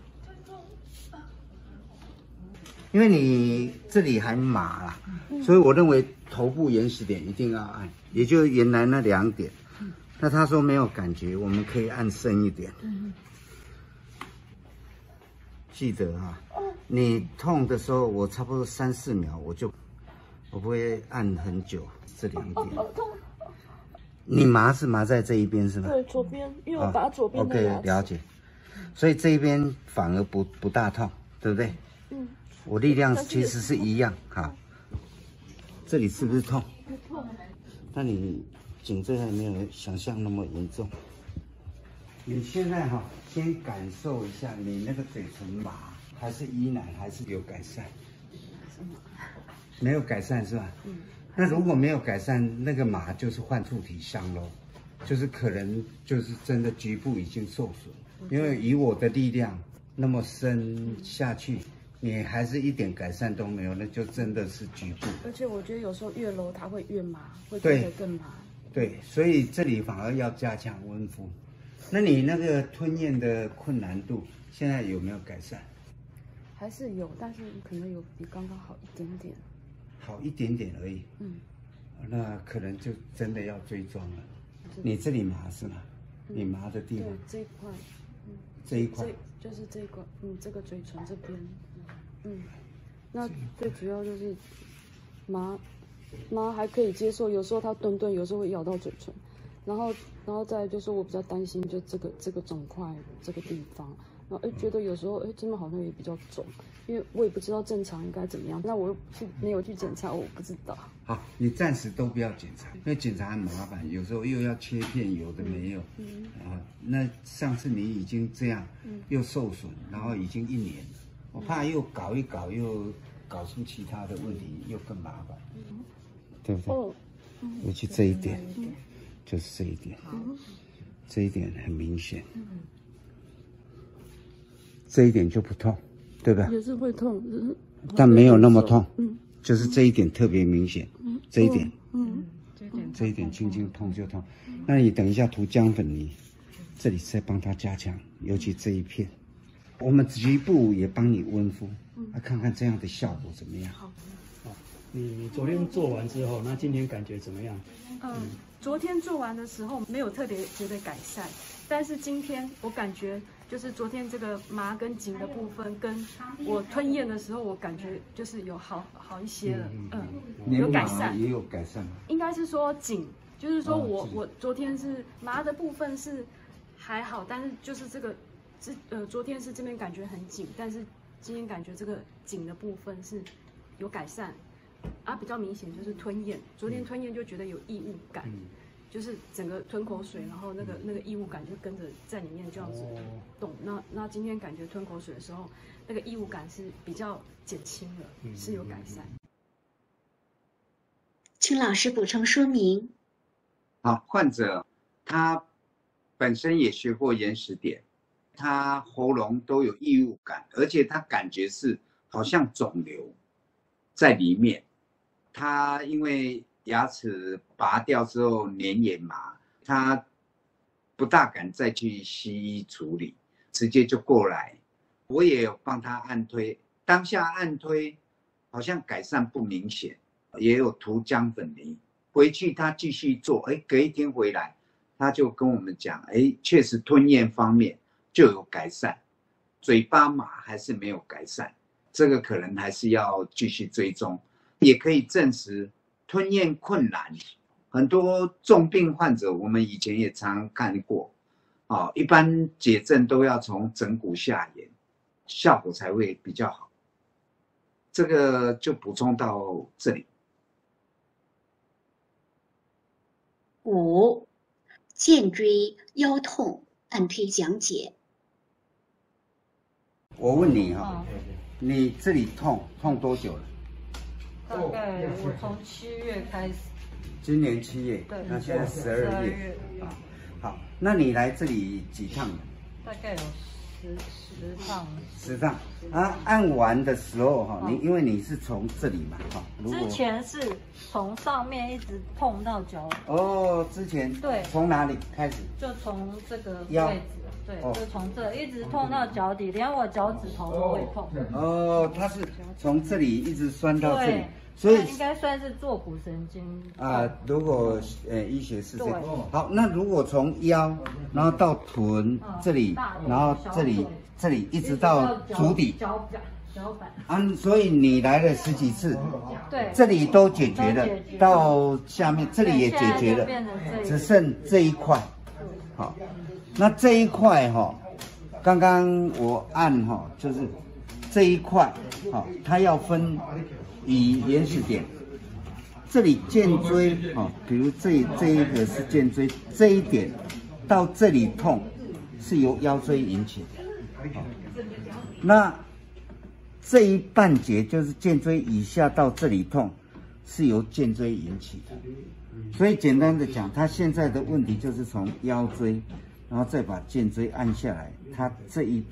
因为你这里还麻啦，所以我认为头部原始点一定要按，也就是原来那两点。那他说没有感觉，我们可以按深一点。记得哈、啊，你痛的时候，我差不多三四秒我就，我不会按很久，这两点。你麻是麻在这一边是吗？ 对，左边，因为我拔左边的牙齿。 OK， 了解。所以这一边反而不不大痛，对不对？嗯。我力量其实是一样哈。这里是不是痛？ 不痛。 那你颈椎还没有想象那么严重。你现在哈，先感受一下你那个嘴唇麻，还是依然还是有改善？没有改善是吧？嗯。那如果没有改善，那个麻就是患处体伤咯，就是可能就是真的局部已经受损。因为以我的力量， 那么深下去，你还是一点改善都没有，那就真的是局部。 而且我觉得有时候越揉它会越麻，会对觉得更麻。 对，所以这里反而要加强温敷。那你那个吞咽的困难度现在有没有改善？ 还是有，但是可能有比刚刚好一点点。 好一点点而已。 嗯， 那可能就真的要追踪了。你这里麻是吗？嗯、你麻的地方？ 对，这一块。嗯， 这一块。 这就是这一块，嗯，这个嘴唇这边。嗯，那最主要就是麻，麻还可以接受，有时候它顿顿，有时候会咬到嘴唇。然后，然后再来就是我比较担心，就这个这个肿块这个地方，然后哎觉得有时候哎真的好像也比较肿，因为我也不知道正常应该怎么样，那我又去没有去检查，我不知道。 好，你暂时都不要检查，因为检查很麻烦，有时候又要切片，有的没有。嗯。嗯啊，那上次你已经这样，又受损，然后已经一年了，我怕又搞一搞，又搞出其他的问题，又更麻烦，嗯、对不对？哦。尤其这一点。嗯，就是这一点，这一点很明显，这一点就不痛，对吧？ 也是会痛， 但没有那么痛。嗯，就是这一点特别明显，这一点，嗯，这一点轻轻碰就痛。那你等一下涂姜粉泥，这里再帮它加强，尤其这一片，我们局部也帮你温敷，来看看这样的效果怎么样。好， 你昨天做完之后，那今天感觉怎么样？ 嗯。昨天做完的时候没有特别觉得改善，但是今天我感觉就是昨天这个麻跟紧的部分，跟我吞咽的时候，我感觉就是有好好一些了，嗯，嗯有改善， 也有改善吗？ 应该是说紧，就是说我、哦、我昨天是麻的部分是还好，但是就是这个这呃昨天是这边感觉很紧，但是今天感觉这个紧的部分是有改善。啊，比较明显就是吞咽，昨天吞咽就觉得有异物感，嗯、就是整个吞口水，然后那个那个异物感就跟着在里面这样子动。哦、那那今天感觉吞口水的时候，那个异物感是比较减轻了，嗯、是有改善。 请老师补充说明。 好，患者他本身也学过延时点，他喉咙都有异物感，而且他感觉是好像肿瘤在里面。他因为牙齿拔掉之后黏也麻，他不大敢再去西医处理，直接就过来。我也有帮他按推，当下按推好像改善不明显，也有涂姜粉泥。回去他继续做，哎，隔一天回来，他就跟我们讲，哎，确实吞咽方面就有改善，嘴巴麻还是没有改善，这个可能还是要继续追踪。也可以证实吞咽困难，很多重病患者我们以前也常看过，啊，一般解症都要从枕骨下沿，效果才会比较好。这个就补充到这里。 五，颈椎腰痛按推讲解。 我问你哈、哦，你这里痛痛多久了？ 大概我从七月开始， 今年七月， 对， 那现在十二月啊。好，那你来这里几趟？ 大概有十十趟。 十趟啊！按完的时候哈，你因为你是从这里嘛哈， 之前是从上面一直碰到脚。 哦，之前对， 从哪里开始？ 就从这个位置。对，哦、就从这一直痛到脚底，连我脚趾头都会痛。 哦，它是从这里一直酸到这里，所以应该算是坐骨神经啊、呃。如果呃医学是这样，好，那如果从腰，然后到臀这里，然后这里这里一直到足底， 脚板脚板啊，所以你来了十几次， 对， 这里都解决了，到下面这里也解决了，只剩这一块，好。那这一块哈、哦，刚刚我按哈、哦，就是这一块，哈、哦，它要分以原始点，这里肩椎啊、哦，比如这这一个是肩椎，这一点到这里痛是由腰椎引起的，哦、那这一半节就是肩椎以下到这里痛是由肩椎引起的，所以简单的讲，他现在的问题就是从腰椎。然后再把肩椎按下来，它这一片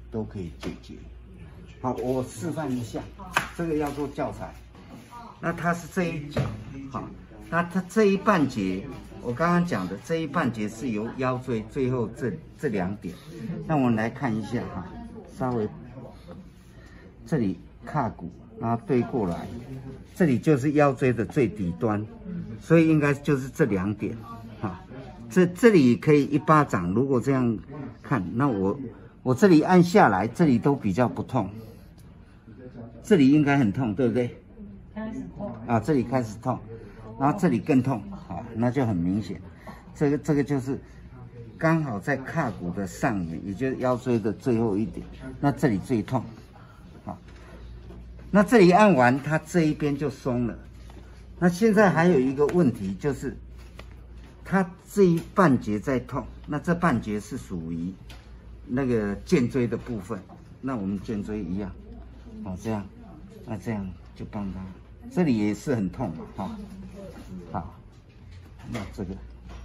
都可以解决。好，我示范一下，这个要做教材。那它是这一角，好，那它这一半截，我刚刚讲的这一半截是由腰椎最后这这两点。那我们来看一下哈，稍微这里胯骨，然后对过来，这里就是腰椎的最底端，所以应该就是这两点，哈，这这里可以一巴掌。如果这样看，那我我这里按下来，这里都比较不痛，这里应该很痛，对不对？ 开始痛啊，这里开始痛，然后这里更痛，好，那就很明显，这个这个就是刚好在胯骨的上面，也就是腰椎的最后一点，那这里最痛，好，那这里按完，它这一边就松了。那现在还有一个问题就是，它这一半截在痛，那这半截是属于那个肩椎的部分，那我们肩椎一样，好，这样，那这样就帮它。这里也是很痛嘛，哈、哦，好，那这个，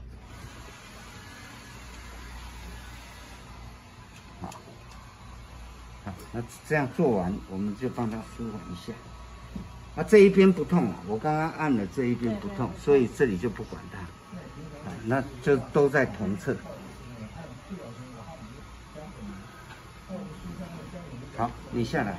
好，好，那这样做完，我们就帮它舒缓一下。啊，这一边不痛啊，我刚刚按了这一边不痛，所以这里就不管它，啊，那就都在同侧。好，你下来。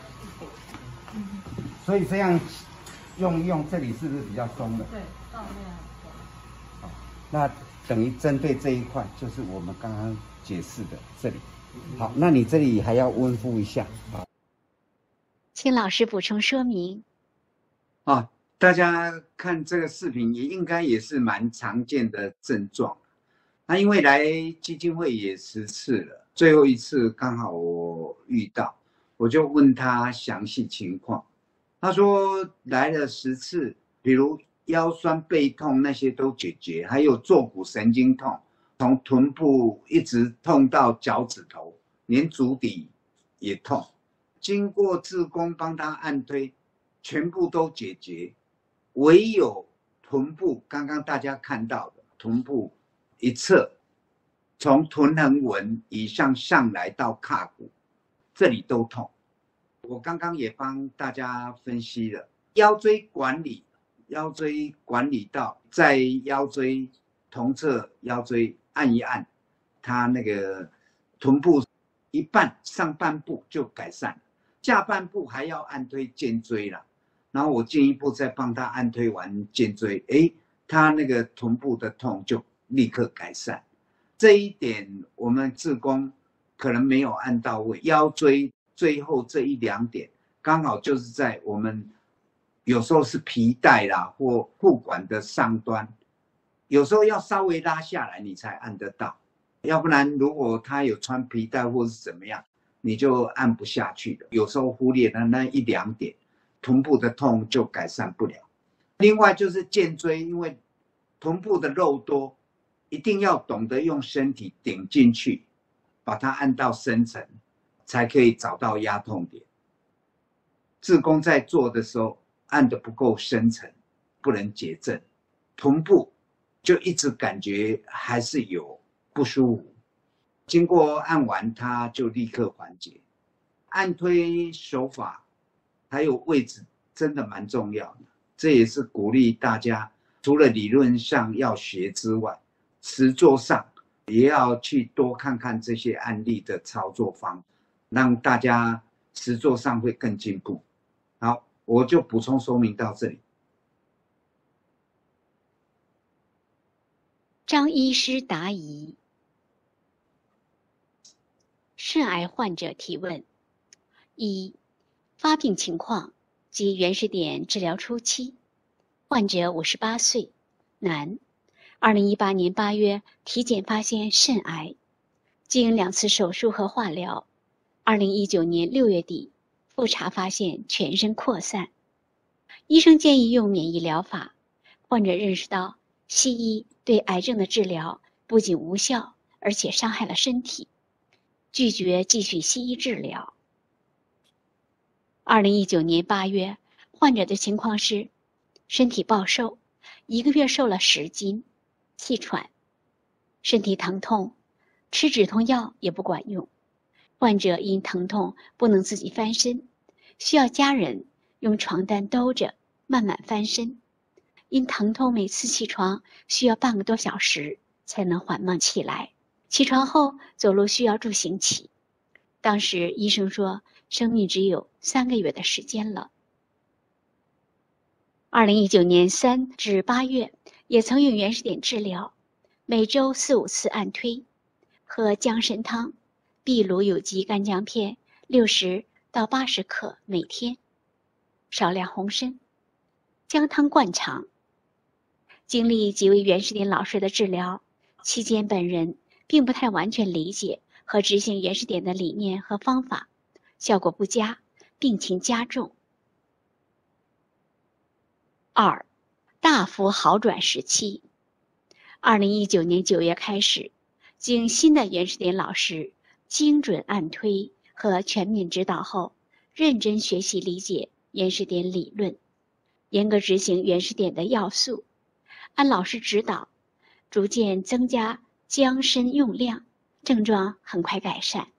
所以这样用一用，这里是不是比较松的？ 对，上面好，那等于针对这一块，就是我们刚刚解释的这里。好，那你这里还要温敷一下。好， 请老师补充说明。 啊，大家看这个视频也应该也是蛮常见的症状。那因为来基金会也十次了，最后一次刚好我遇到，我就问他详细情况。他说来了十次，比如腰酸背痛那些都解决，还有坐骨神经痛，从臀部一直痛到脚趾头，连足底也痛。经过志工帮他按推，全部都解决，唯有臀部，刚刚大家看到的臀部一侧，从臀横纹以上上来到胯骨，这里都痛。我刚刚也帮大家分析了腰椎管理，腰椎管理到在腰椎同侧腰椎按一按，它那个臀部一半上半部就改善了，下半部还要按推肩椎啦。然后我进一步再帮他按推完肩椎，哎，他那个臀部的痛就立刻改善。这一点我们志工可能没有按到位，腰椎最后这一两点，刚好就是在我们有时候是皮带啦或护管的上端，有时候要稍微拉下来你才按得到，要不然如果他有穿皮带或是怎么样，你就按不下去的。有时候忽略了那一两点，臀部的痛就改善不了。另外就是肩椎，因为臀部的肉多，一定要懂得用身体顶进去，把它按到深层，才可以找到压痛点。志工在做的时候按得不够深层，不能解症，臀部就一直感觉还是有不舒服。经过按完，它就立刻缓解。按推手法还有位置真的蛮重要的，这也是鼓励大家，除了理论上要学之外，实作上也要去多看看这些案例的操作方，让大家实作上会更进步。好，我就补充说明到这里。 张医师答疑。肾癌患者提问：一、发病情况及原始点治疗初期，患者五十八岁，男，二零一八年八月体检发现肾癌，经两次手术和化疗，二零一九年六月底复查发现全身扩散，医生建议用免疫疗法，患者认识到西医对癌症的治疗不仅无效，而且伤害了身体，拒绝继续西医治疗。二零一九年八月，患者的情况是身体暴瘦，一个月瘦了十斤，气喘，身体疼痛，吃止痛药也不管用， 患者因疼痛不能自己翻身，需要家人用床单兜着慢慢翻身。因疼痛每次起床需要半个多小时才能缓慢起来，起床后走路需要助行器。当时医生说生命只有三个月的时间了。二零一九年三至八月也曾用原始点治疗，每周四五次按推，喝姜参汤、秘鲁有机干姜片六十到八十克每天，少量红参，姜汤灌肠。经历几位原始点老师的治疗期间，本人并不太完全理解和执行原始点的理念和方法，效果不佳，病情加重。二、大幅好转时期。二零一九年九月开始，经新的原始点老师精准按推和全面指导后，认真学习理解原始点理论，严格执行原始点的要素，按老师指导，逐渐增加姜参用量，症状很快改善。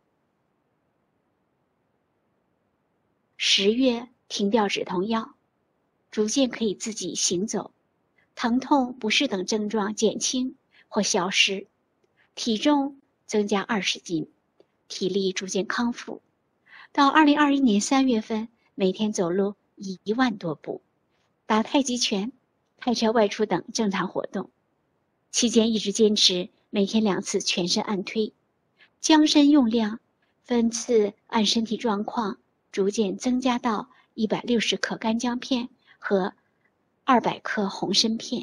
十月停掉止痛药，逐渐可以自己行走，疼痛不适等症状减轻或消失，体重增加二十斤，体力逐渐康复。到二零二一年三月份，每天走路一万多步，打太极拳、开车外出等正常活动。期间一直坚持每天两次全身按推，姜参用量分次按身体状况逐渐增加到一百六十克干姜片和二百克红参片。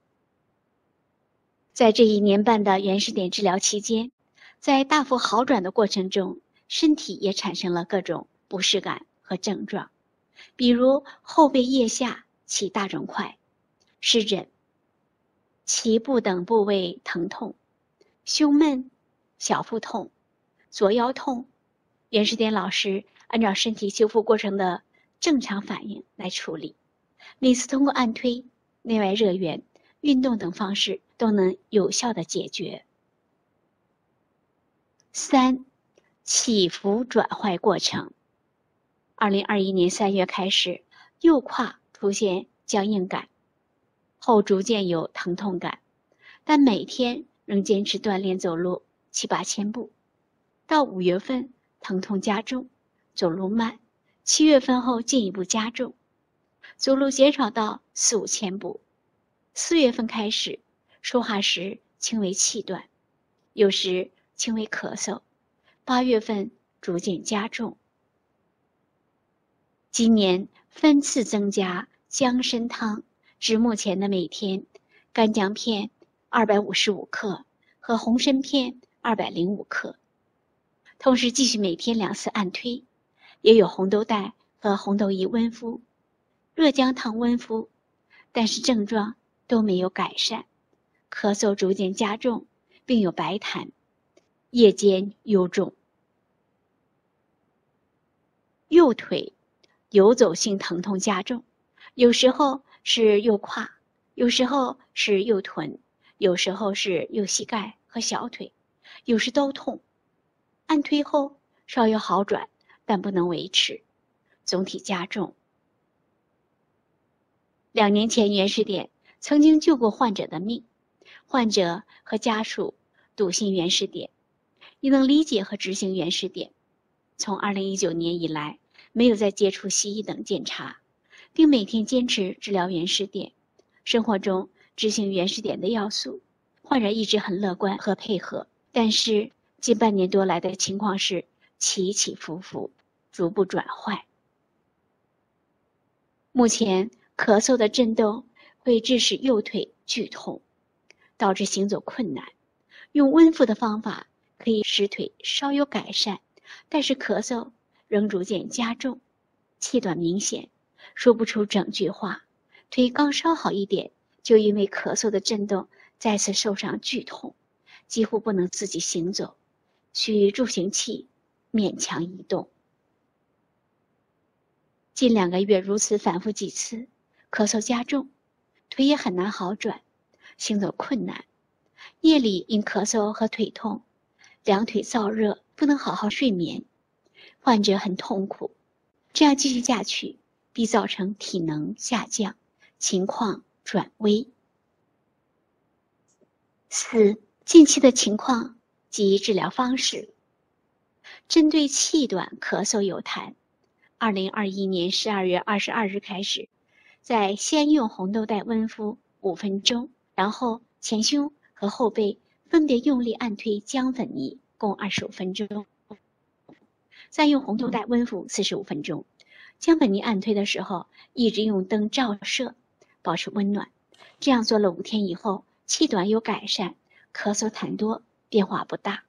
在这一年半的原始点治疗期间，在大幅好转的过程中，身体也产生了各种不适感和症状，比如后背腋下起大肿块、湿疹、脐部等部位疼痛、胸闷、小腹痛、左腰痛。原始点老师按照身体修复过程的正常反应来处理，每次通过按推、内外热源、运动等方式都能有效的解决。三、起伏转坏过程。二零二一年三月开始，右胯出现僵硬感，后逐渐有疼痛感，但每天仍坚持锻炼走路七八千步。到五月份，疼痛加重，走路慢，七月份后进一步加重，走路减少到四五千步。四月份开始，说话时轻微气断，有时轻微咳嗽。八月份逐渐加重。今年分次增加姜参汤至目前的每天干姜片二百五十五克和红参片二百零五克，同时继续每天两次按推，也有红豆带和红豆薏温敷、热姜汤温敷，但是症状都没有改善，咳嗽逐渐加重，并有白痰，夜间尤重。右腿游走性疼痛加重，有时候是右胯，有时候是右臀，有时候是右膝盖和小腿，有时都痛。按推后稍有好转，但不能维持，总体加重。两年前原始点曾经救过患者的命，患者和家属笃信原始点，也能理解和执行原始点。从二零一九年以来，没有再接触西医等检查，并每天坚持治疗原始点，生活中执行原始点的要素，患者一直很乐观和配合。但是近半年多来的情况是起起伏伏，逐步转坏。目前咳嗽的震动会致使右腿剧痛，导致行走困难。用温敷的方法可以使腿稍有改善，但是咳嗽仍逐渐加重，气短明显，说不出整句话。腿刚稍好一点，就因为咳嗽的震动再次受伤剧痛，几乎不能自己行走，需助行器勉强移动。近两个月如此反复几次，咳嗽加重，腿也很难好转，行走困难。夜里因咳嗽和腿痛，两腿燥热， 不能好好睡眠，患者很痛苦。这样继续下去，必造成体能下降，情况转危。四、近期的情况及治疗方式。针对气短、咳嗽有痰，二零二一年十二月二十二日开始，在先用红豆带温敷五分钟，然后前胸和后背分别用力按推姜粉泥共二十五分钟，再用红豆带温敷四十五分钟。姜粉泥按推的时候，一直用灯照射，保持温暖。这样做了五天以后，气短有改善，咳嗽痰多变化不大。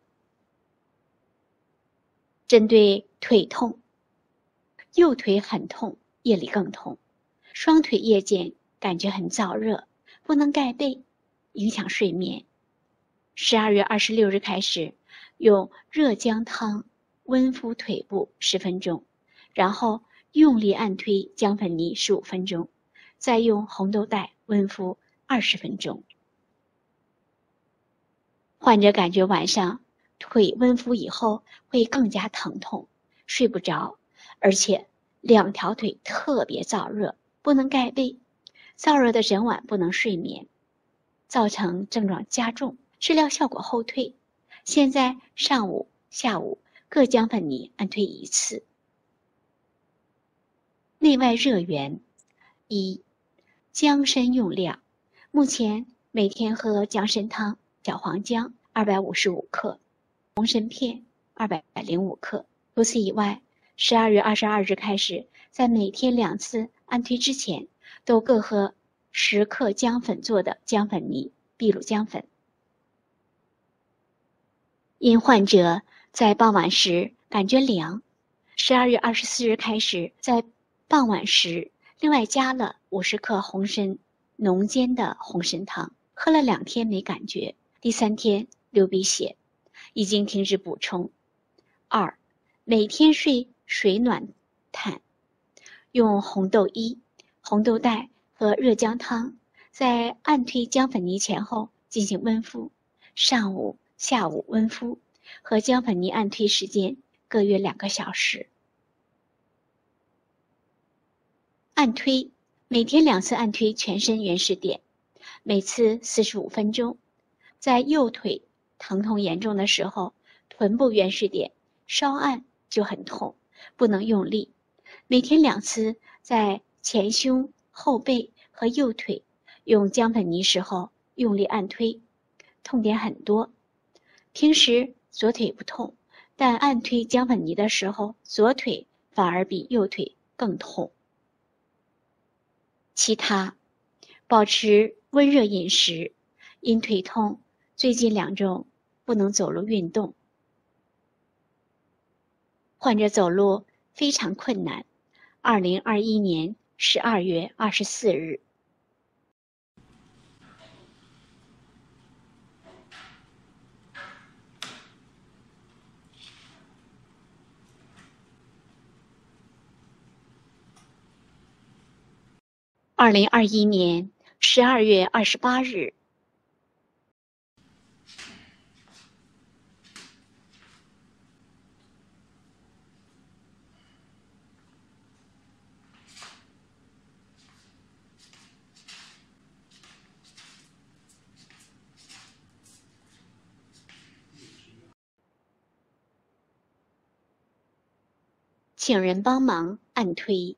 针对腿痛，右腿很痛，夜里更痛，双腿夜间感觉很燥热，不能盖被，影响睡眠。十二月二十六日开始，用热姜汤温敷腿部十分钟，然后用力按推姜粉泥十五分钟，再用红豆带温敷二十分钟。患者感觉晚上腿温敷以后会更加疼痛，睡不着，而且两条腿特别燥热，不能盖被，燥热的整晚不能睡眠，造成症状加重，治疗效果后退。现在上午、下午各姜粉泥按推一次。内外热源。一、姜参用量。目前每天喝姜参汤，小黄姜二百五十五克，红参片二百零五克。除此以外，十二月二十二日开始，在每天两次按推之前，都各喝十克姜粉做的姜粉泥、秘鲁姜粉。因患者在傍晚时感觉凉，十二月二十四日开始，在傍晚时另外加了五十克红参浓煎的红参汤，喝了两天没感觉，第三天流鼻血，已经停止补充。二、每天睡水暖毯，用红豆衣、红豆带和热姜汤，在按推姜粉泥前后进行温敷，上午、下午温敷，和姜粉泥按推时间各约两个小时。按推，每天两次按推全身原始点，每次四十五分钟。在右腿疼痛严重的时候，臀部原始点稍按就很痛，不能用力。每天两次，在前胸、后背和右腿用姜粉泥时候用力按推，痛点很多。平时左腿不痛，但按推姜粉泥的时候，左腿反而比右腿更痛。其他，保持温热饮食，因腿痛，最近两周不能走路运动。患者走路非常困难。二零二一年十二月二十四日。二零二一年十二月二十八日。请人帮忙按推。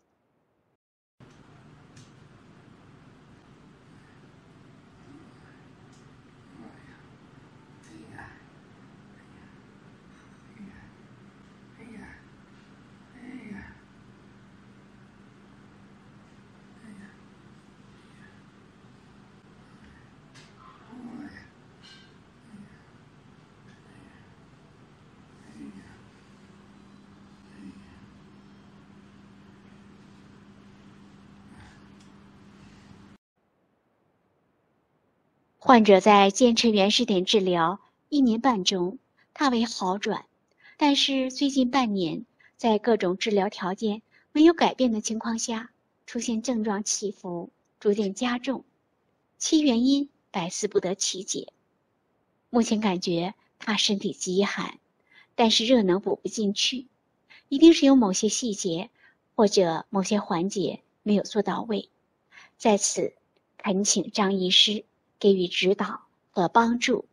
患者在坚持原始点治疗一年半中，大为好转，但是最近半年，在各种治疗条件没有改变的情况下，出现症状起伏，逐渐加重，其原因百思不得其解。目前感觉他身体极寒， 但是热能补不进去，一定是有某些细节或者某些环节没有做到位。在此恳请张医师给予指导和帮助。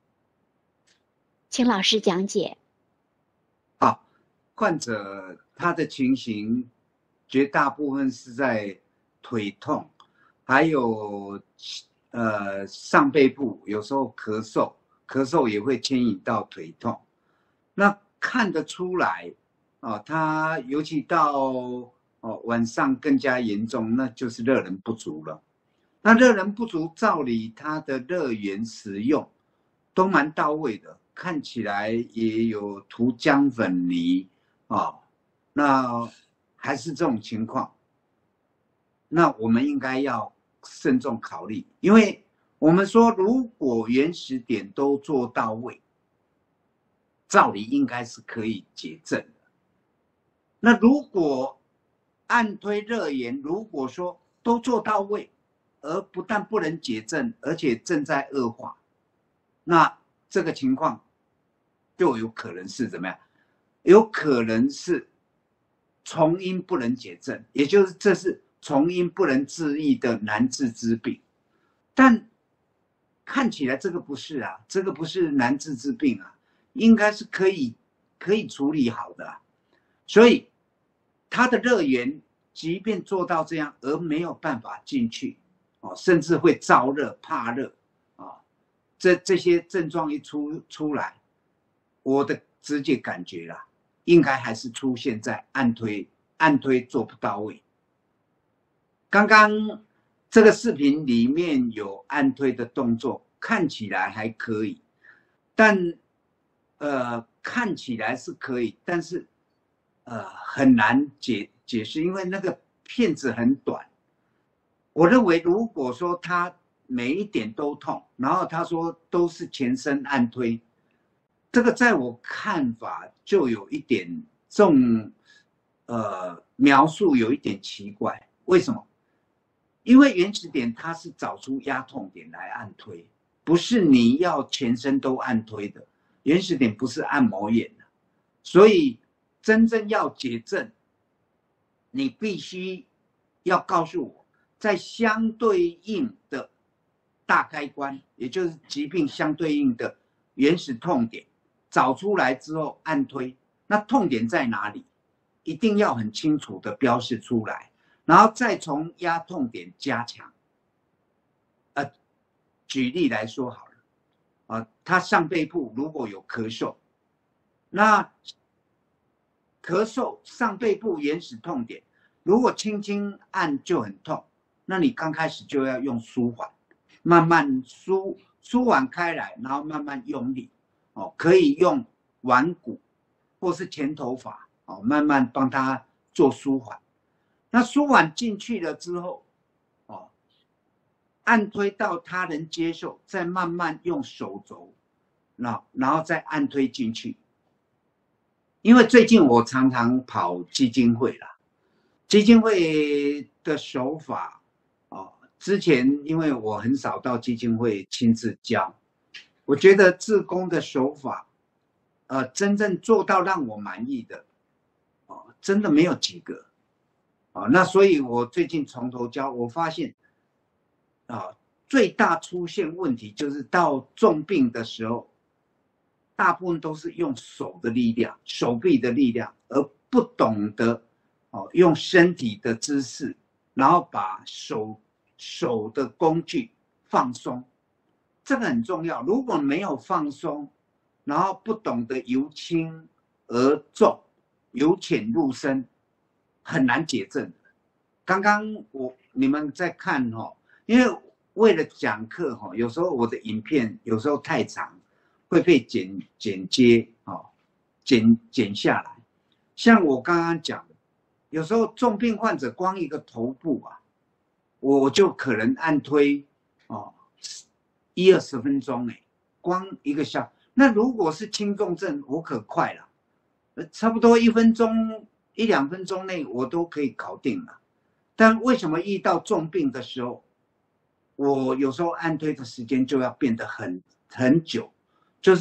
请老师讲解。 好，患者他的情形绝大部分是在腿痛，还有呃上背部有时候咳嗽，咳嗽也会牵引到腿痛。那看得出来啊，他尤其到哦晚上更加严重，那就是热能不足了。那热能不足，照理他的热源使用都蛮到位的。看起来也有涂姜粉泥啊，那还是这种情况，那我们应该要慎重考虑，因为我们说如果原始点都做到位，照理应该是可以解症的。那如果按推热源，如果说都做到位，而不但不能解症，而且正在恶化，那这个情况就有可能是怎么样？有可能是从因不能解症，也就是这是从因不能治愈的难治之病。但看起来这个不是啊，这个不是难治之病啊，应该是可以可以处理好的啊。所以它的热源即便做到这样，而没有办法进去，哦，甚至会燥热、怕热啊，这这些症状一出出来。我的直接感觉啦，应该还是出现在按推按推做不到位。刚刚这个视频里面有按推的动作，看起来还可以，但呃看起来是可以，但是呃很难解解释，因为那个片子很短。我认为如果说他每一点都痛，然后他说都是全身按推。这个在我看法就有一点这种呃描述有一点奇怪，为什么？因为原始点它是找出压痛点来按推，不是你要全身都按推的。原始点不是按摩眼的，所以真正要解症，你必须要告诉我，在相对应的大开关，也就是疾病相对应的原始痛点。找出来之后按推，那痛点在哪里？一定要很清楚的标示出来，然后再从压痛点加强。呃，举例来说好了，啊、呃，他上背部如果有咳嗽，那咳嗽上背部原始痛点，如果轻轻按就很痛，那你刚开始就要用舒缓，慢慢舒舒缓开来，然后慢慢用力。哦，可以用腕骨或是前头发哦，慢慢帮他做舒缓。那舒缓进去了之后，哦，按推到他能接受，再慢慢用手肘，那然后再按推进去。因为最近我常常跑基金会啦，基金会的手法哦，之前因为我很少到基金会亲自教。我觉得志工的手法，呃，真正做到让我满意的，哦，真的没有几个，哦，那所以我最近从头教，我发现，啊，最大出现问题就是到重病的时候，大部分都是用手的力量、手臂的力量，而不懂得哦用身体的姿势，然后把手手的工具放松。这个很重要，如果没有放松，然后不懂得由轻而重，由浅入深，很难解症。刚刚我你们在看哈，因为为了讲课哈，有时候我的影片有时候太长，会被剪剪接哦，剪剪下来。像我刚刚讲的，有时候重病患者光一个头部啊，我就可能按推哦。一二十分钟哎，光一个小，那如果是轻重症，我可快了，呃，差不多一分钟一两分钟内我都可以搞定了。但为什么遇到重病的时候，我有时候按推的时间就要变得很很久，就是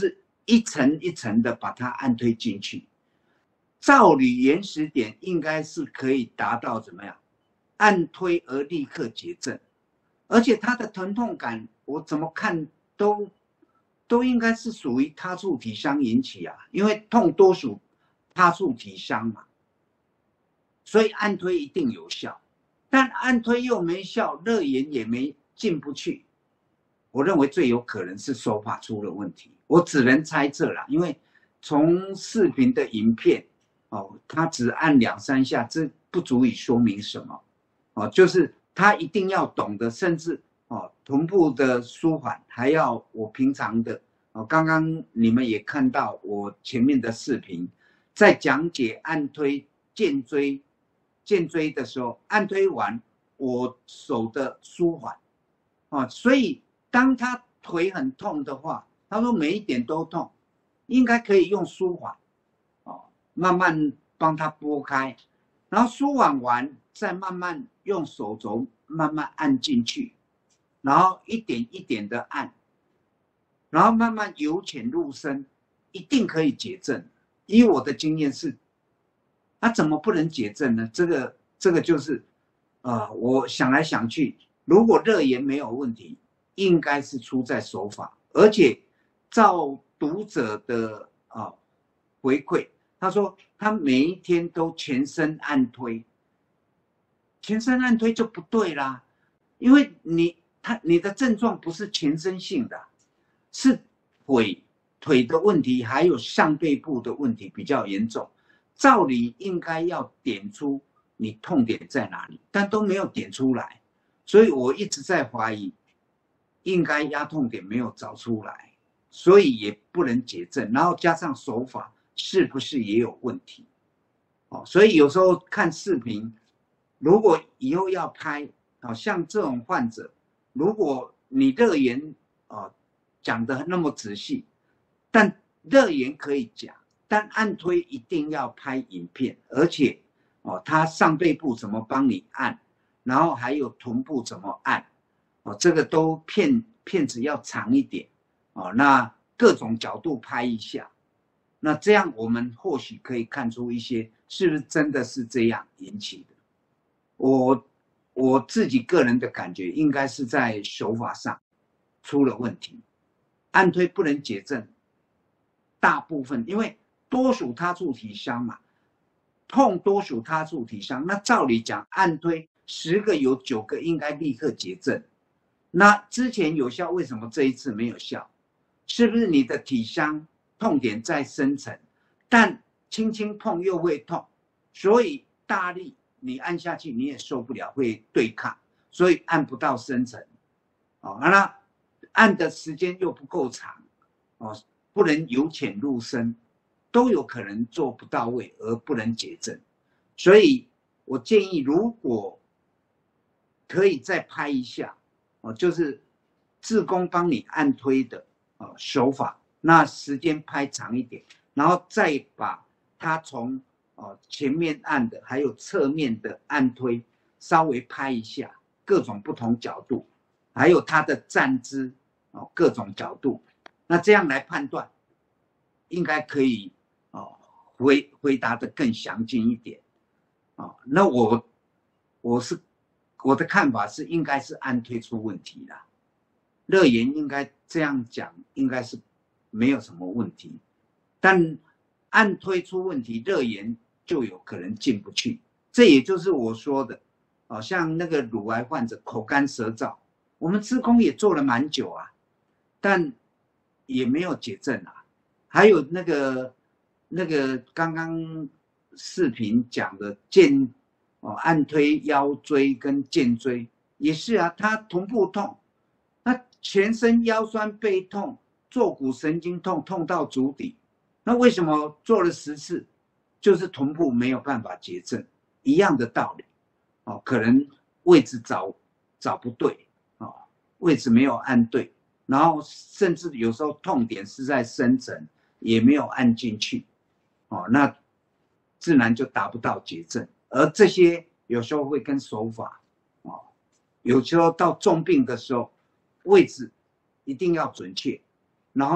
一层一层的把它按推进去。照理原始点应该是可以达到怎么样？按推而立刻解震，而且它的疼痛感，我怎么看都都应该是属于他处体伤引起啊，因为痛多属他处体伤嘛，所以按推一定有效。但按推又没效，热源也没进不去，我认为最有可能是手法出了问题。我只能猜测啦，因为从视频的影片哦，他只按两三下，这不足以说明什么哦，就是他一定要懂得，甚至哦臀部的舒缓，还要我平常的哦，刚刚你们也看到我前面的视频，在讲解按推肩椎。肩椎的时候，按推完我手的舒缓，啊，所以当他腿很痛的话，他说每一点都痛，应该可以用舒缓，哦，慢慢帮他拨开，然后舒缓完再慢慢用手肘慢慢按进去，然后一点一点的按，然后慢慢由浅入深，一定可以解震。以我的经验是。那、啊、怎么不能解震呢？这个这个就是，呃，我想来想去，如果热源没有问题，应该是出在手法，而且照读者的啊、呃、回馈，他说他每一天都全身按推，全身按推就不对啦，因为你他你的症状不是全身性的，是腿腿的问题，还有上背部的问题比较严重。照理应该要点出你痛点在哪里，但都没有点出来，所以我一直在怀疑，应该压痛点没有找出来，所以也不能解震，然后加上手法是不是也有问题？哦，所以有时候看视频，如果以后要拍，好像这种患者，如果你热源啊讲得那么仔细，但热源可以讲。但按推一定要拍影片，而且哦，他上背部怎么帮你按，然后还有臀部怎么按，哦，这个都片片子要长一点，哦，那各种角度拍一下，那这样我们或许可以看出一些是不是真的是这样引起的。我我自己个人的感觉应该是在手法上出了问题，按推不能解震，大部分因为。多属他处体伤嘛，痛多属他处体伤，那照理讲按推十个有九个应该立刻解震，那之前有效，为什么这一次没有效？是不是你的体伤痛点在深层，但轻轻碰又会痛，所以大力你按下去你也受不了，会对抗，所以按不到深层，哦，那按的时间又不够长，哦，不能由浅入深。都有可能做不到位而不能解震，所以我建议如果可以再拍一下，哦，就是志工帮你按推的哦手法，那时间拍长一点，然后再把它从哦前面按的还有侧面的按推稍微拍一下，各种不同角度，还有它的站姿哦各种角度，那这样来判断，应该可以。哦，回回答的更详尽一点，哦，那我我是我的看法是应该是按推出问题啦，热源应该这样讲，应该是没有什么问题，但按推出问题，热源就有可能进不去，这也就是我说的，哦，像那个乳癌患者口干舌燥，我们志工也做了蛮久啊，但也没有解震啊，还有那个。那个刚刚视频讲的肩哦，按推腰椎跟肩椎也是啊，他臀部痛，那全身腰酸背痛，坐骨神经痛，痛到足底，那为什么做了十次，就是臀部没有办法解震，一样的道理哦，可能位置找找不对哦，位置没有按对，然后甚至有时候痛点是在深层，也没有按进去。哦，那自然就达不到解震，而这些有时候会跟手法，哦，有时候到重病的时候，位置一定要准确，然后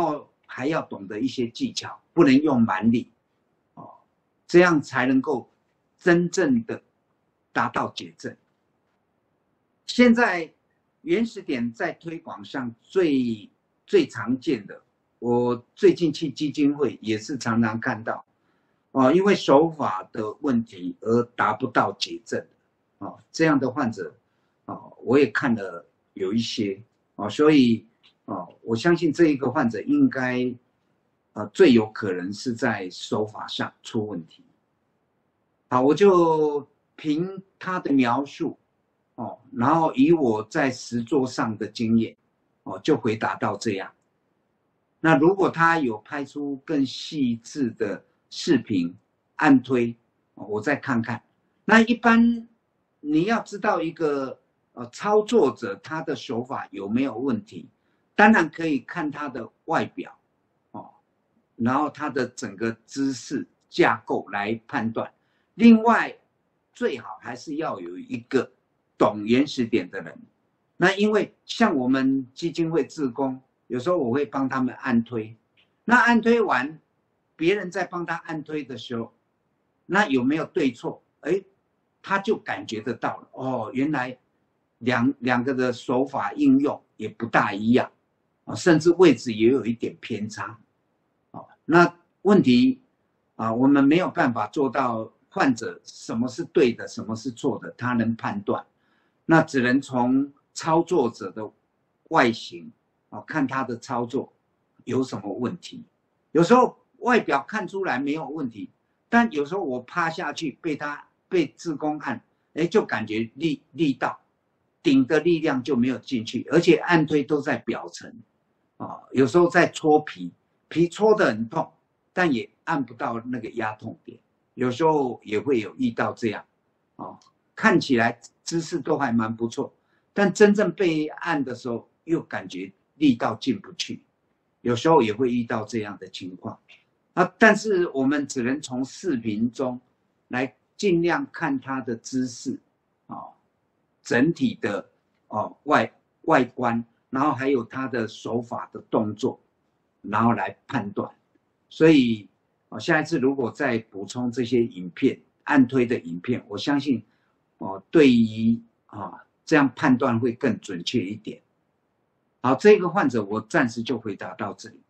还要懂得一些技巧，不能用蛮力，哦，这样才能够真正的达到解症。现在原始点在推广上最最常见的，我最近去基金会也是常常看到，哦，因为手法的问题而达不到解症，哦，这样的患者，哦，我也看了有一些，哦，所以，哦，我相信这一个患者应该，呃，最有可能是在手法上出问题。好，我就凭他的描述。哦，然后以我在实作上的经验，哦，就回答到这样。那如果他有拍出更细致的视频按推，哦，我再看看。那一般你要知道一个呃操作者他的手法有没有问题，当然可以看他的外表，哦，然后他的整个姿势架构来判断。另外，最好还是要有一个懂原始点的人，那因为像我们基金会志工，有时候我会帮他们按推，那按推完，别人在帮他按推的时候，那有没有对错？哎，他就感觉得到了，哦，原来两两个的手法应用也不大一样，啊，甚至位置也有一点偏差，啊，那问题啊，我们没有办法做到患者什么是对的，什么是错的，他能判断。那只能从操作者的外形啊，看他的操作有什么问题。有时候外表看出来没有问题，但有时候我趴下去被他被志工按，哎，就感觉力力道顶的力量就没有进去，而且按推都在表层啊，有时候在搓皮，皮搓得很痛，但也按不到那个压痛点。有时候也会有遇到这样啊。看起来姿势都还蛮不错，但真正被按的时候又感觉力道进不去，有时候也会遇到这样的情况啊。但是我们只能从视频中来尽量看他的姿势啊，整体的哦外外观，然后还有他的手法的动作，然后来判断。所以哦，下一次如果再补充这些影片按推的影片，我相信。哦，对于啊这样判断会更准确一点。好，这个患者我暂时就回答到这里。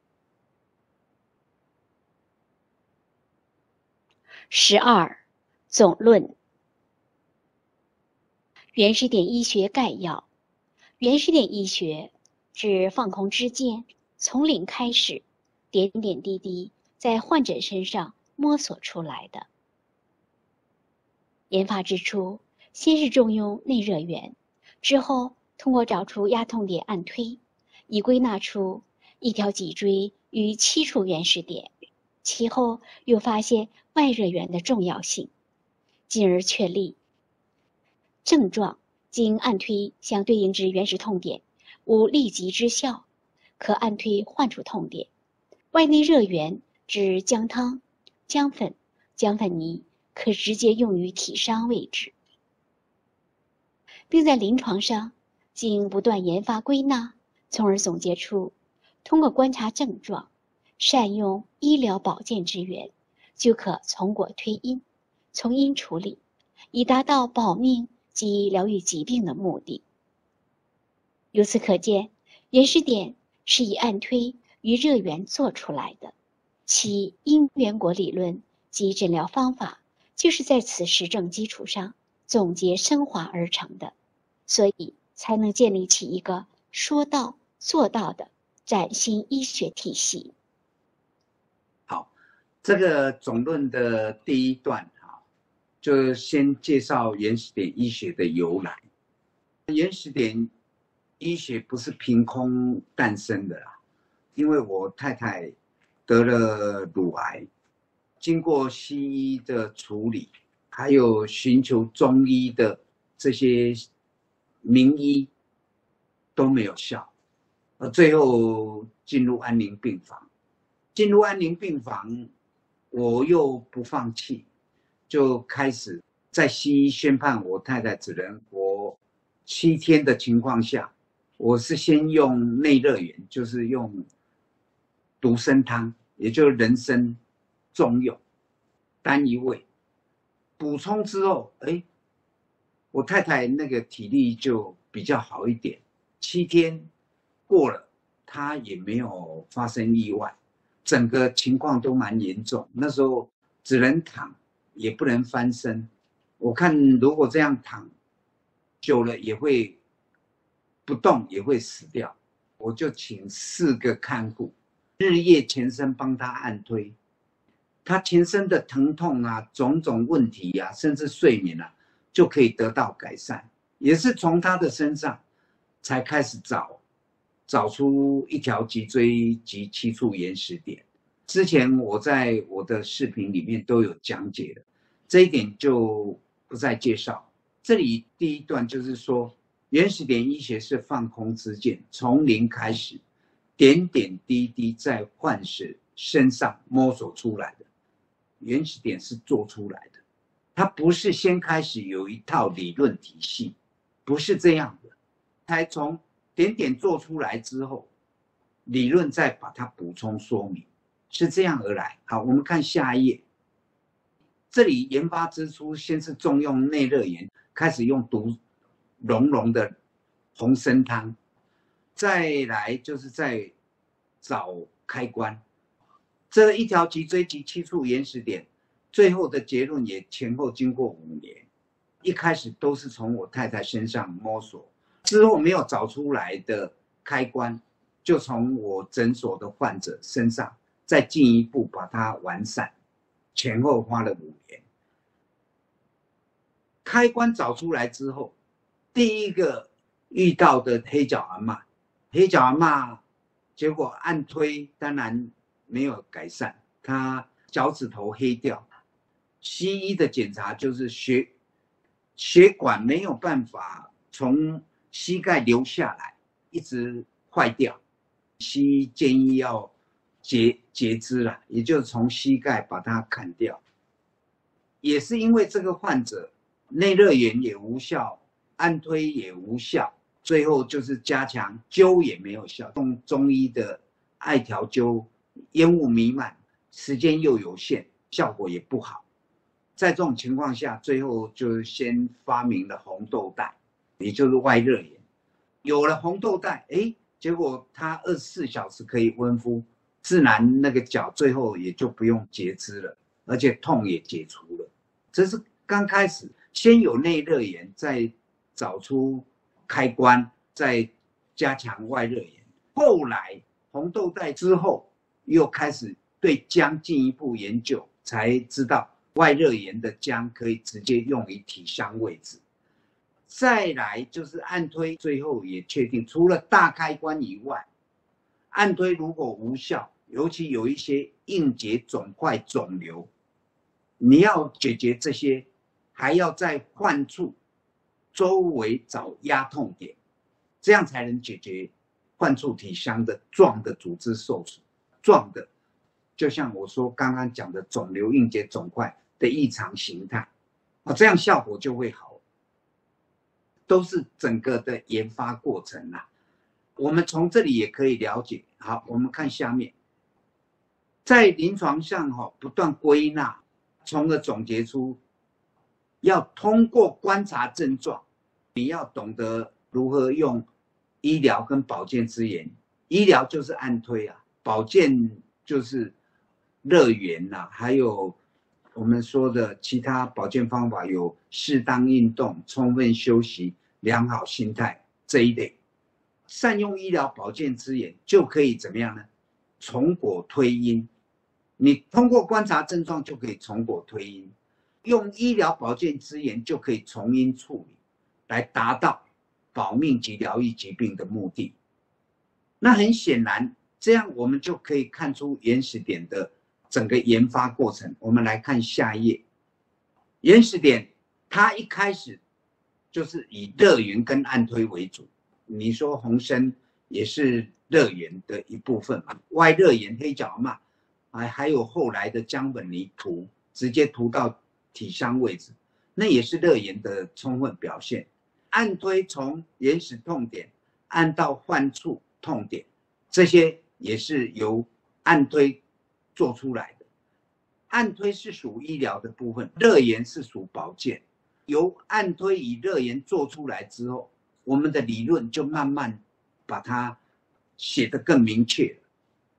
十二，总论。原始点医学概要。原始点医学指放空知见，从零开始，点点滴滴在患者身上摸索出来的。研发之初，先是重用内热源，之后通过找出压痛点按推，以归纳出一条脊椎与七处原始点，其后又发现外热源的重要性，进而确立症状经按推相对应之原始痛点无立即之效，可按推换处痛点。外内热源指姜汤、姜粉、姜粉泥，可直接用于体伤位置，并在临床上经不断研发归纳，从而总结出通过观察症状，善用医疗保健之源，就可从果推因，从因处理，以达到保命及疗愈疾病的目的。由此可见，原始点是以按推与热源做出来的，其因缘果理论及诊疗方法就是在此实证基础上总结升华而成的，所以才能建立起一个说到做到的崭新医学体系。 好，这个总论的第一段哈，就先介绍原始点医学的由来。原始点医学不是凭空诞生的啦，因为我太太得了乳癌，经过西医的处理，还有寻求中医的这些名医都没有效，而最后进入安宁病房。进入安宁病房，我又不放弃，就开始在西医宣判我太太只能活七天的情况下，我是先用内热源，就是用独参汤，也就是人参中用，单一味。补充之后，哎，我太太那个体力就比较好一点，七天过了，她也没有发生意外，整个情况都蛮严重。那时候只能躺，也不能翻身。我看如果这样躺久了，也会不动，也会死掉。我就请四个看护，日夜全身帮她按推。他全身的疼痛啊，种种问题啊，甚至睡眠啊，就可以得到改善。也是从他的身上才开始找找出一条脊椎及七处延时点。之前我在我的视频里面都有讲解的，这一点就不再介绍。这里第一段就是说，延时点医学是放空之见，从零开始，点点滴滴在患者身上摸索出来的。原始点是做出来的，它不是先开始有一套理论体系，不是这样的，才从点点做出来之后，理论再把它补充说明，是这样而来。好，我们看下一页，这里研发之初，先是重用内热盐，开始用毒浓浓的红参汤，再来就是在找开关。这一条脊椎及七处延时点，最后的结论也前后经过五年。一开始都是从我太太身上摸索，之后没有找出来的开关，就从我诊所的患者身上再进一步把它完善，前后花了五年。开关找出来之后，第一个遇到的黑脚阿嬷，黑脚阿嬷结果按推，当然没有改善，他脚趾头黑掉。西医的检查就是血血管没有办法从膝盖流下来，一直坏掉。西医建议要截截肢了，也就是从膝盖把它砍掉。也是因为这个患者内热源也无效，按推也无效，最后就是加强灸也没有效，用中医的艾条灸。烟雾弥漫，时间又有限，效果也不好。在这种情况下，最后就先发明了红豆带，也就是外热盐。有了红豆带，哎，结果它二十四小时可以温敷，自然那个脚最后也就不用截肢了，而且痛也解除了。这是刚开始，先有内热盐，再找出开关，再加强外热盐。后来红豆带之后，又开始对姜进一步研究，才知道外热盐的姜可以直接用于体香位置。再来就是按推，最后也确定，除了大开关以外，按推如果无效，尤其有一些硬结肿块肿瘤，你要解决这些，还要在患处周围找压痛点，这样才能解决患处体香的状的组织受损。状的，就像我说刚刚讲的肿瘤硬结肿块的异常形态，啊，这样效果就会好。都是整个的研发过程啦。我们从这里也可以了解。好，我们看下面，在临床上哈、哦、不断归纳，从而总结出，要通过观察症状，你要懂得如何用医疗跟保健资源。医疗就是按推啊。保健就是热源呐、啊，还有我们说的其他保健方法有适当运动、充分休息、良好心态这一类。善用医疗保健资源就可以怎么样呢？从果推因。你通过观察症状就可以从果推因，用医疗保健资源就可以从因处理，来达到保命及疗愈疾病的目的。那很显然。这样我们就可以看出原始点的整个研发过程。我们来看下一页，原始点它一开始就是以热源跟按推为主。你说红参也是热源的一部分嘛，外热源黑角嘛，还还有后来的姜本泥涂，直接涂到体香位置，那也是热源的充分表现。按推从原始痛点按到患处痛点，这些也是由按推做出来的。按推是属医疗的部分，热研是属保健。由按推与热研做出来之后，我们的理论就慢慢把它写得更明确了。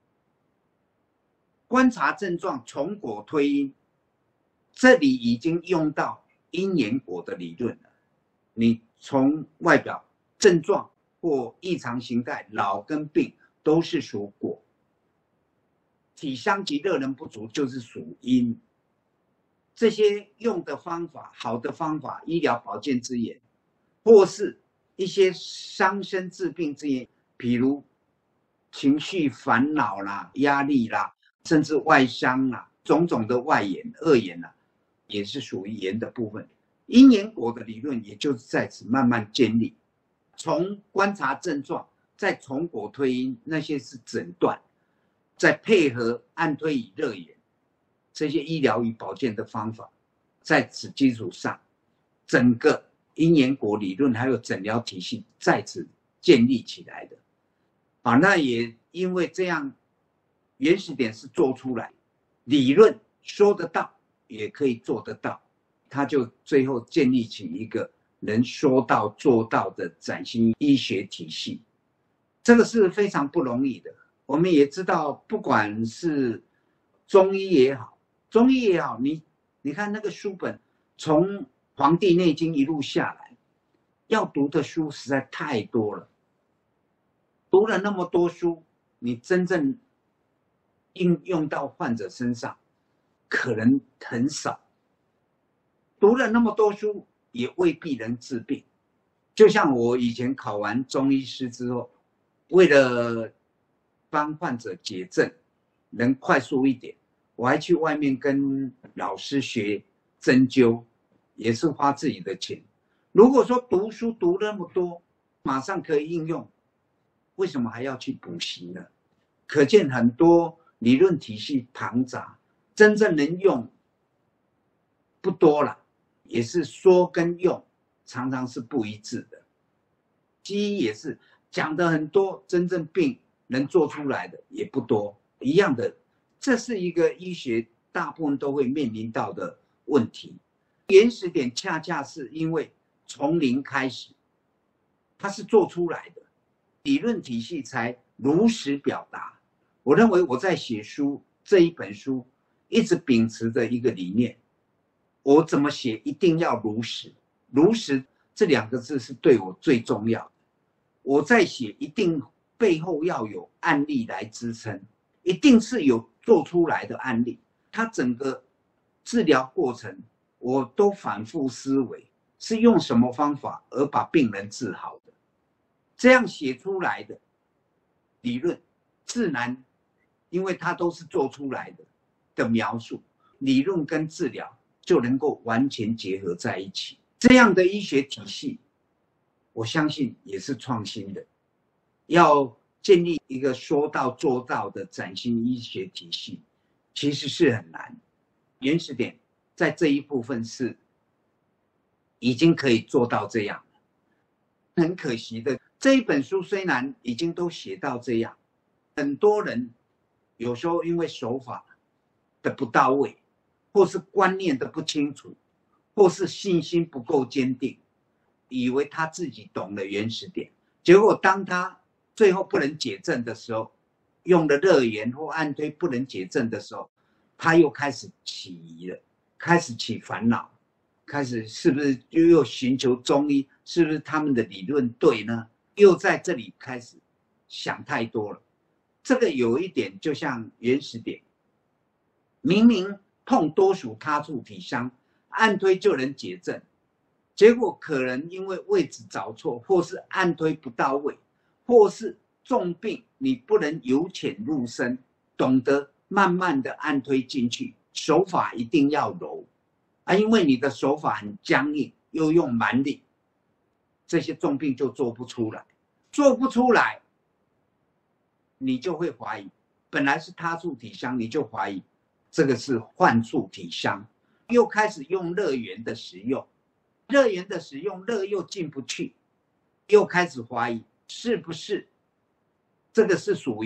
观察症状，从果推因，这里已经用到因缘果的理论了。你从外表症状或异常形态，老跟病都是属果。体香及热能不足就是属因。这些用的方法，好的方法，医疗保健之言，或是一些伤身治病之言，比如情绪烦恼啦、压力啦，甚至外伤啦，种种的外延、恶延啦，也是属于炎的部分。因缘果的理论也就是在此慢慢建立。从观察症状，再从果推因，那些是诊断。再配合按推与热研这些医疗与保健的方法，在此基础上，整个因缘果理论还有诊疗体系在此建立起来的。好，那也因为这样，原始点是做出来，理论说得到，也可以做得到，它就最后建立起一个能说到做到的崭新医学体系，这个是非常不容易的。我们也知道，不管是中医也好，中医也好，你你看那个书本，从《黄帝内经》一路下来，要读的书实在太多了。读了那么多书，你真正应用到患者身上，可能很少。读了那么多书，也未必能治病。就像我以前考完中医师之后，为了帮患者解症能快速一点，我还去外面跟老师学针灸，也是花自己的钱。如果说读书读那么多，马上可以应用，为什么还要去补习呢？可见很多理论体系庞杂，真正能用不多了，也是说跟用常常是不一致的。西医也是讲的很多，真正病能做出来的也不多，一样的，这是一个医学大部分都会面临到的问题。原始点恰恰是因为从零开始，它是做出来的，理论体系才如实表达。我认为我在写书这一本书，一直秉持着一个理念，我怎么写一定要如实，如实这两个字是对我最重要的。我在写一定背后要有案例来支撑，一定是有做出来的案例。它整个治疗过程，我都反复思维，是用什么方法而把病人治好的。这样写出来的理论，自然，因为它都是做出来的的描述，理论跟治疗就能够完全结合在一起。这样的医学体系，我相信也是创新的。要建立一个说到做到的崭新医学体系，其实是很难。原始点在这一部分是已经可以做到这样了。很可惜的，这一本书虽然已经都写到这样，很多人有时候因为手法的不到位，或是观念的不清楚，或是信心不够坚定，以为他自己懂了原始点，结果当他最后不能解症的时候，用了热研或按推不能解症的时候，他又开始起疑了，开始起烦恼，开始是不是又又寻求中医，是不是他们的理论对呢？又在这里开始想太多了。这个有一点就像原始点，明明痛多属他处体伤，按推就能解症，结果可能因为位置找错，或是按推不到位，或是重病你不能由浅入深，懂得慢慢的按推进去，手法一定要柔啊，因为你的手法很僵硬，又用蛮力，这些重病就做不出来，做不出来，你就会怀疑，本来是他处体伤，你就怀疑这个是患处体伤，又开始用热源的使用，热源的使用，热又进不去，又开始怀疑是不是这个是属于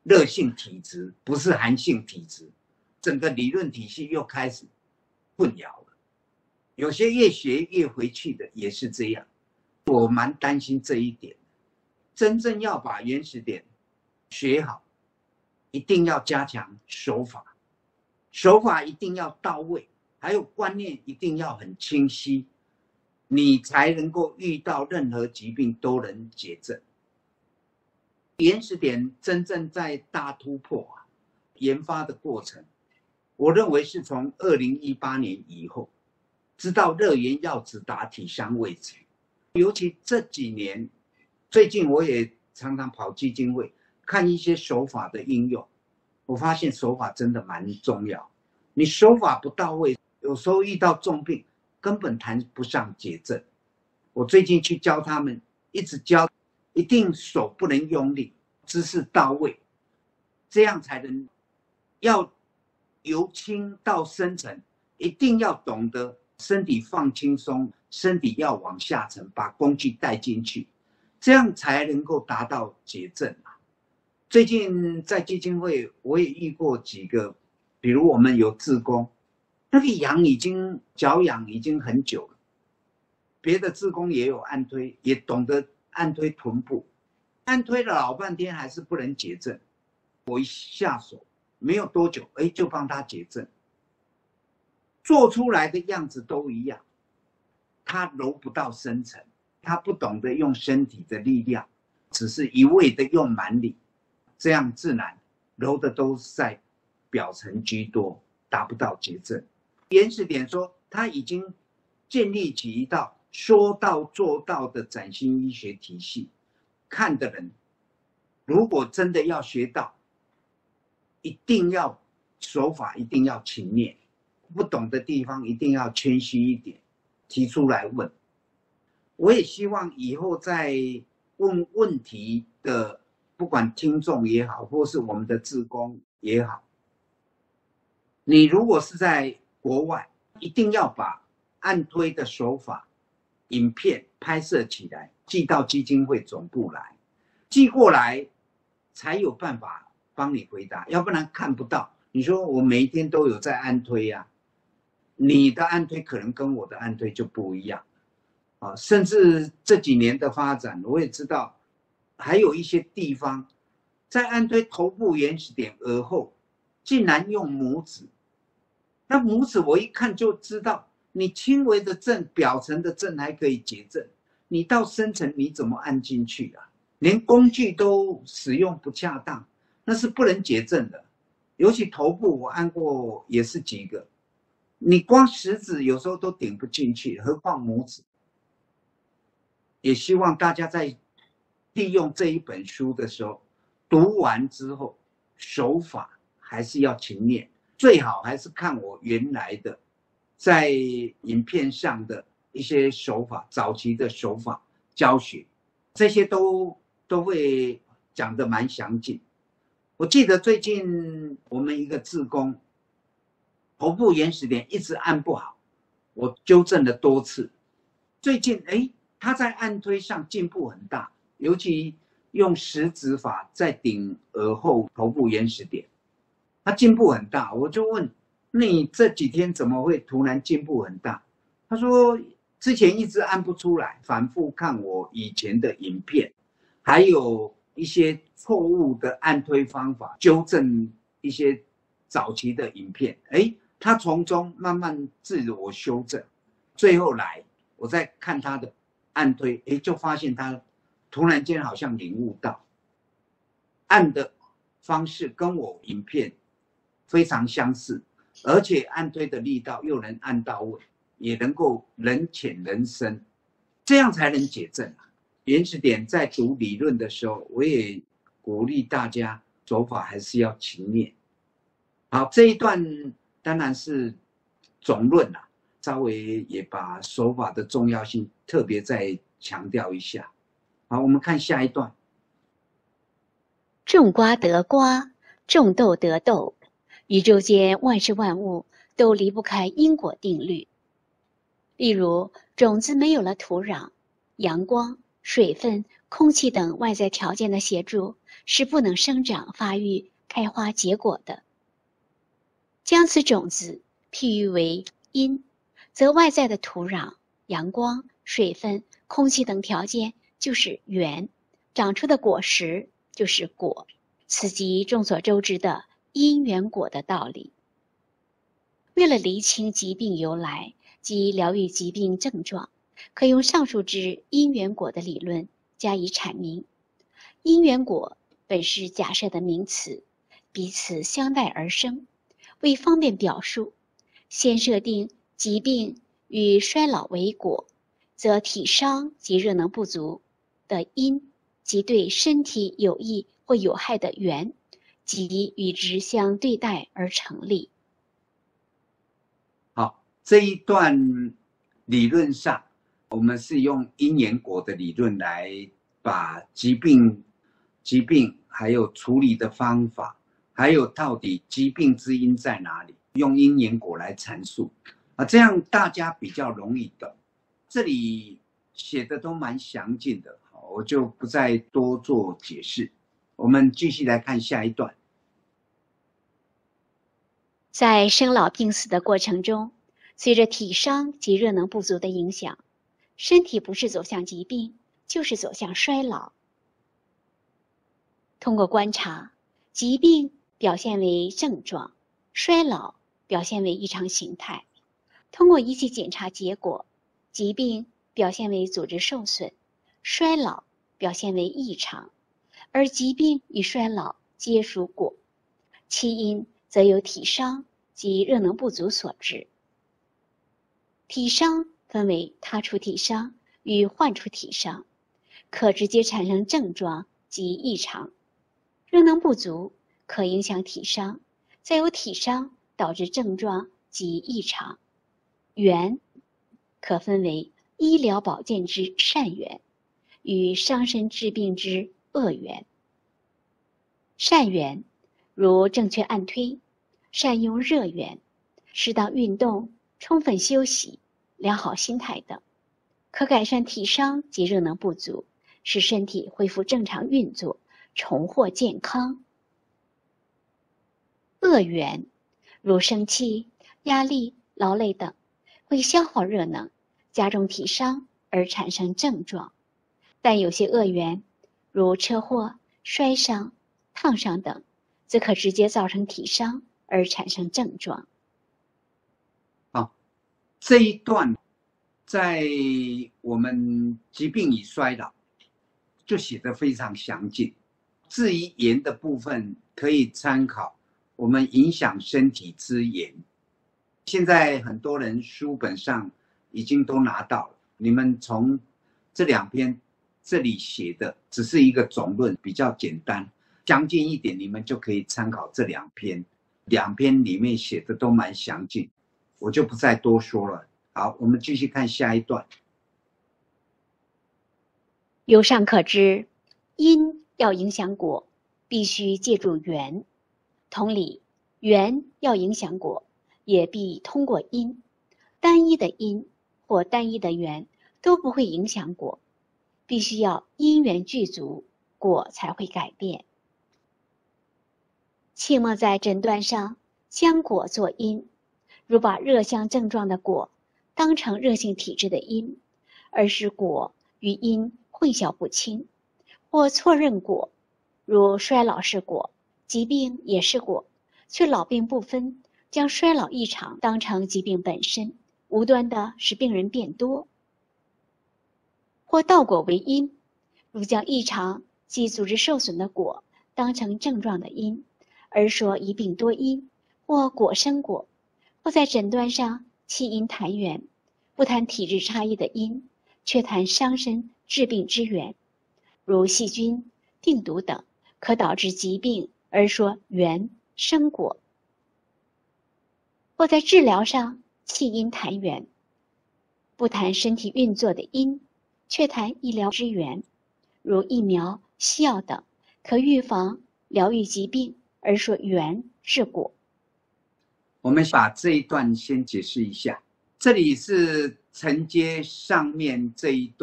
热性体质，不是寒性体质，整个理论体系又开始混淆了。有些越学越回去的也是这样，我蛮担心这一点。真正要把原始点学好，一定要加强手法，手法一定要到位，还有观念一定要很清晰，你才能够遇到任何疾病都能解症。原始点真正在大突破啊，研发的过程，我认为是从二零一八年以后，知道热源药质打体相位置，尤其这几年，最近我也常常跑基金会看一些手法的应用，我发现手法真的蛮重要。你手法不到位，有时候遇到重病根本谈不上解症。我最近去教他们，一直教，一定手不能用力，姿势到位，这样才能要由轻到深层，一定要懂得身体放轻松，身体要往下沉，把工具带进去，这样才能够达到解症啊。最近在基金会我也遇过几个，比如我们有志工，那个养已经脚养已经很久了，别的志工也有按推，也懂得按推臀部，按推了老半天还是不能解症。我一下手没有多久，哎，就帮他解症，做出来的样子都一样，他揉不到深层，他不懂得用身体的力量，只是一味的用蛮力，这样自然揉的都是在表层居多，达不到解症。原始点说他已经建立起一道说到做到的崭新医学体系，看的人如果真的要学到，一定要手法一定要勤练，不懂的地方一定要谦虚一点，提出来问。我也希望以后在问问题的，不管听众也好，或是我们的志工也好，你如果是在国外，一定要把按推的手法影片拍摄起来，寄到基金会总部来，寄过来才有办法帮你回答，要不然看不到。你说我每一天都有在按推啊，你的按推可能跟我的按推就不一样啊。甚至这几年的发展，我也知道还有一些地方在按推头部原始点耳后，竟然用拇指。那拇指我一看就知道，你轻微的症、表层的症还可以解症，你到深层你怎么按进去啊？连工具都使用不恰当，那是不能解症的。尤其头部我按过也是几个，你光食指有时候都顶不进去，何况拇指。也希望大家在利用这一本书的时候，读完之后手法还是要勤练，最好还是看我原来的在影片上的一些手法，早期的手法教学，这些都都会讲得蛮详尽。我记得最近我们一个志工头部原始点一直按不好，我纠正了多次，最近哎他在按推上进步很大，尤其用食指法在顶耳后头部原始点，他进步很大。我就问，你这几天怎么会突然进步很大？他说之前一直按不出来，反复看我以前的影片，还有一些错误的按推方法，纠正一些早期的影片，哎，他从中慢慢自我修正，最后来我再看他的按推，哎，就发现他突然间好像领悟到，按的方式跟我影片非常相似，而且按推的力道又能按到位，也能够人浅人深，这样才能解症啊。原始点在读理论的时候，我也鼓励大家手法还是要勤练。好，这一段当然是总论啦，稍微也把手法的重要性特别再强调一下。好，我们看下一段。 种瓜得瓜，种豆得豆，宇宙间万事万物都离不开因果定律。例如，种子没有了土壤、阳光、 水分、空气等外在条件的协助是不能生长、发育、开花结果的。将此种子譬喻为因，则外在的土壤、阳光、水分、空气等条件就是缘，长出的果实就是果，此即众所周知的因缘果的道理。为了厘清疾病由来及疗愈疾病症状，可用上述之因缘果的理论加以阐明。因缘果本是假设的名词，彼此相待而生。为方便表述，先设定疾病与衰老为果，则体伤及热能不足的因及对身体有益或有害的缘，即与之相对待而成立。 好，这一段理论上，我们是用因缘果的理论来把疾病、疾病还有处理的方法，还有到底疾病之因在哪里，用因缘果来阐述啊，这样大家比较容易懂。这里写的都蛮详尽的，我就不再多做解释。我们继续来看下一段。 在生老病死的过程中，随着体伤及热能不足的影响，身体不是走向疾病，就是走向衰老。通过观察，疾病表现为症状，衰老表现为异常形态。通过仪器检查结果，疾病表现为组织受损，衰老表现为异常，而疾病与衰老皆属果，其因则由体伤及热能不足所致。体伤分为他处体伤与患处体伤，可直接产生症状及异常。热能不足可影响体伤，再由体伤导致症状及异常。缘可分为医疗保健之善缘与伤身治病之恶缘。善缘如正确按推、善用热源、适当运动、充分休息、良好心态等，可改善体伤及热能不足，使身体恢复正常运作，重获健康。恶缘如生气、压力、劳累等，会消耗热能，加重体伤而产生症状。但有些恶缘如车祸、摔伤、烫伤等，则可直接造成体伤而产生症状。 好，这一段在我们疾病与衰老就写得非常详尽。至于言的部分，可以参考我们影响身体之言。现在很多人书本上已经都拿到了，你们从这两篇这里写的只是一个总论，比较简单，详尽一点，你们就可以参考这两篇。两篇里面写的都蛮详尽，我就不再多说了。好，我们继续看下一段。 由上可知，因要影响果，必须借助缘。同理，缘要影响果，也必通过因。单一的因或单一的缘都不会影响果，必须要因缘具足，果才会改变。切莫在诊断上将果作因，如把热象症状的果当成热性体质的因，而使果与因混淆不清，或错认果，如衰老是果，疾病也是果，却老病不分，将衰老异常当成疾病本身，无端的使病人变多；或倒果为因，如将异常即组织受损的果当成症状的因，而说一病多因，或果生果；或在诊断上弃因谈缘，不谈体质差异的因，却谈伤身治病之源，如细菌、病毒等可导致疾病，而说缘生果；或在治疗上弃因谈缘，不谈身体运作的因，却谈医疗之源，如疫苗、西药等可预防疗愈疾病，而说缘是果。 我们把这一段先解释一下，这里是承接上面这一段，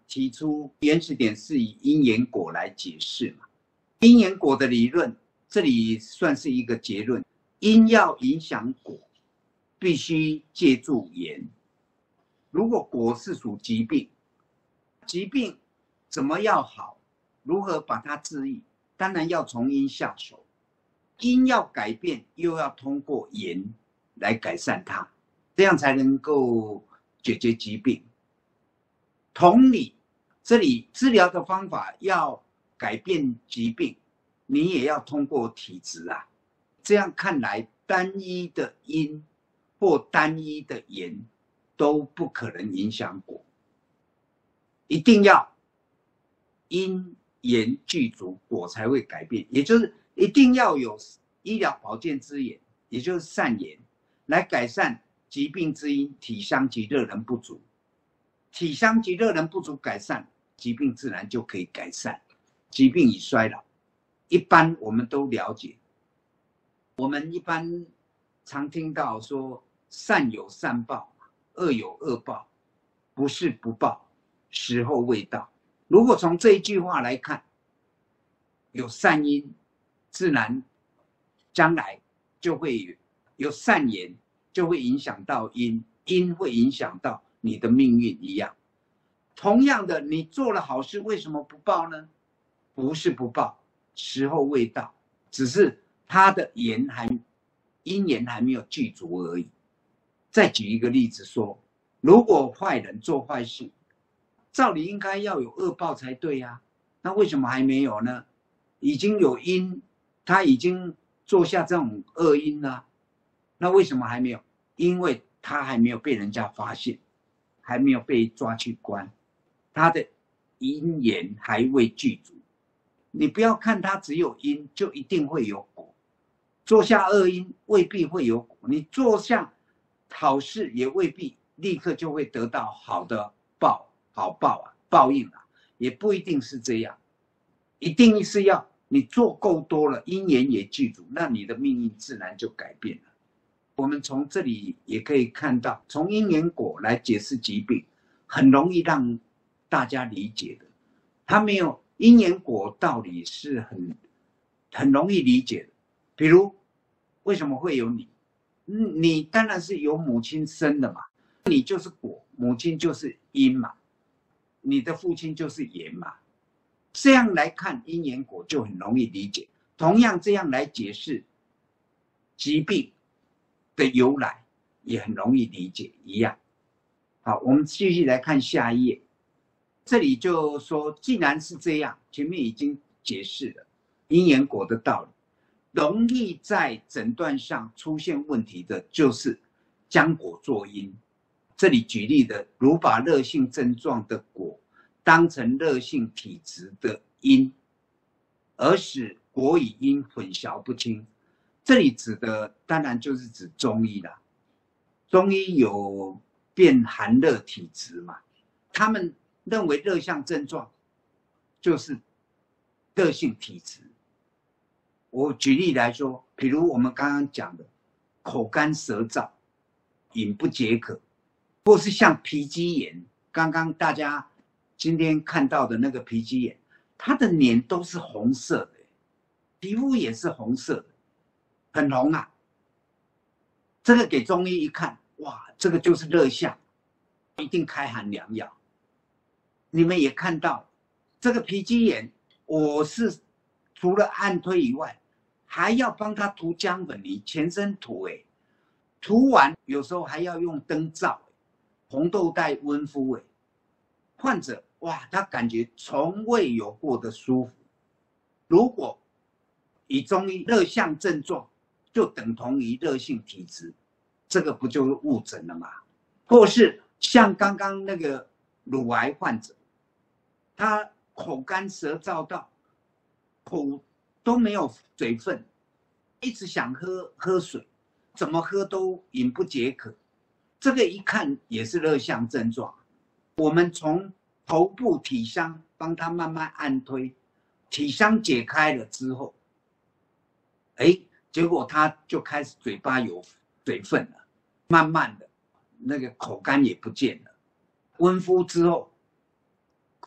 提出原始点是以因缘果来解释嘛。因缘果的理论，这里算是一个结论：因要影响果，必须借助缘。如果果是属疾病，疾病怎么要好？如何把它治愈？当然要从因下手。因要改变，又要通过缘来改善它，这样才能够解决疾病。同理，这里治疗的方法要改变疾病，你也要通过体质啊。这样看来，单一的因或单一的缘都不可能影响果，一定要因缘具足，果才会改变。也就是一定要有医疗保健之缘，也就是善缘，来改善疾病之因，体伤及热能不足。体伤及热能不足改善，疾病自然就可以改善。疾病与衰老，一般我们都了解。我们一般常听到说，善有善报，恶有恶报，不是不报，时候未到。如果从这一句话来看，有善因，自然将来就会有善缘，就会影响到因，因会影响到你的命运一样。同样的，你做了好事，为什么不报呢？不是不报，时候未到，只是他的缘还因缘还没有具足而已。再举一个例子说，如果坏人做坏事，照理应该要有恶报才对呀、啊，那为什么还没有呢？已经有因，他已经做下这种恶因了，那为什么还没有？因为他还没有被人家发现，还没有被抓去关，他的因缘还未具足。你不要看他只有因就一定会有果，做下恶因未必会有果，你做下好事也未必立刻就会得到好的报。好报啊，报应啊，也不一定是这样，一定是要你做够多了，因缘也具足，那你的命运自然就改变了。我们从这里也可以看到，从因缘果来解释疾病，很容易让大家理解的。它没有因缘果道理是很很容易理解的。比如，为什么会有你？你当然是由母亲生的嘛，你就是果，母亲就是因嘛。你的父亲就是缘嘛，这样来看因缘果就很容易理解。同样这样来解释疾病的由来也很容易理解一样。好，我们继续来看下一页。这里就说，既然是这样，前面已经解释了因缘果的道理，容易在诊断上出现问题的就是将果作因。这里举例的，如把热性症状的果当成热性体质的因，而使果与因混淆不清。这里指的当然就是指中医啦。中医有辨寒热体质嘛，他们认为热象症状就是热性体质。我举例来说，比如我们刚刚讲的口干舌燥、饮不解渴，或是像皮肌炎，刚刚大家今天看到的那个皮肌炎，它的脸都是红色的，皮肤也是红色的，很红啊。这个给中医一看，哇，这个就是热象，一定开寒凉药。你们也看到这个皮肌炎，我是除了按推以外，还要帮他涂姜粉泥，全身涂哎，涂完有时候还要用灯照。红豆带温敷诶，患者哇，他感觉从未有过的舒服。如果以中医热象症状，就等同于热性体质，这个不就是误诊了吗？或是像刚刚那个乳癌患者，他口干舌燥到口都没有水分，一直想喝喝水，怎么喝都饮不解渴。这个一看也是热象症状，我们从头部体伤帮他慢慢按推，体伤解开了之后，哎，结果他就开始嘴巴有水分了，慢慢的那个口干也不见了。温敷之后，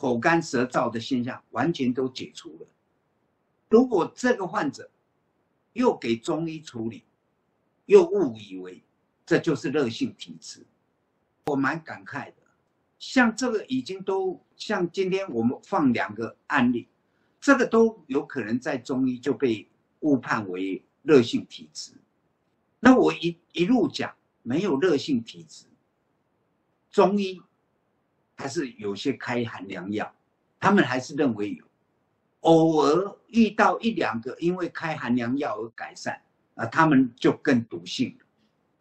口干舌燥的现象完全都解除了。如果这个患者又给中医处理，又误以为这就是热性体质，我蛮感慨的。像这个已经都像今天我们放两个案例，这个都有可能在中医就被误判为热性体质。那我一一路讲没有热性体质，中医还是有些开寒凉药，他们还是认为有，偶尔遇到一两个因为开寒凉药而改善，啊，他们就更笃信了。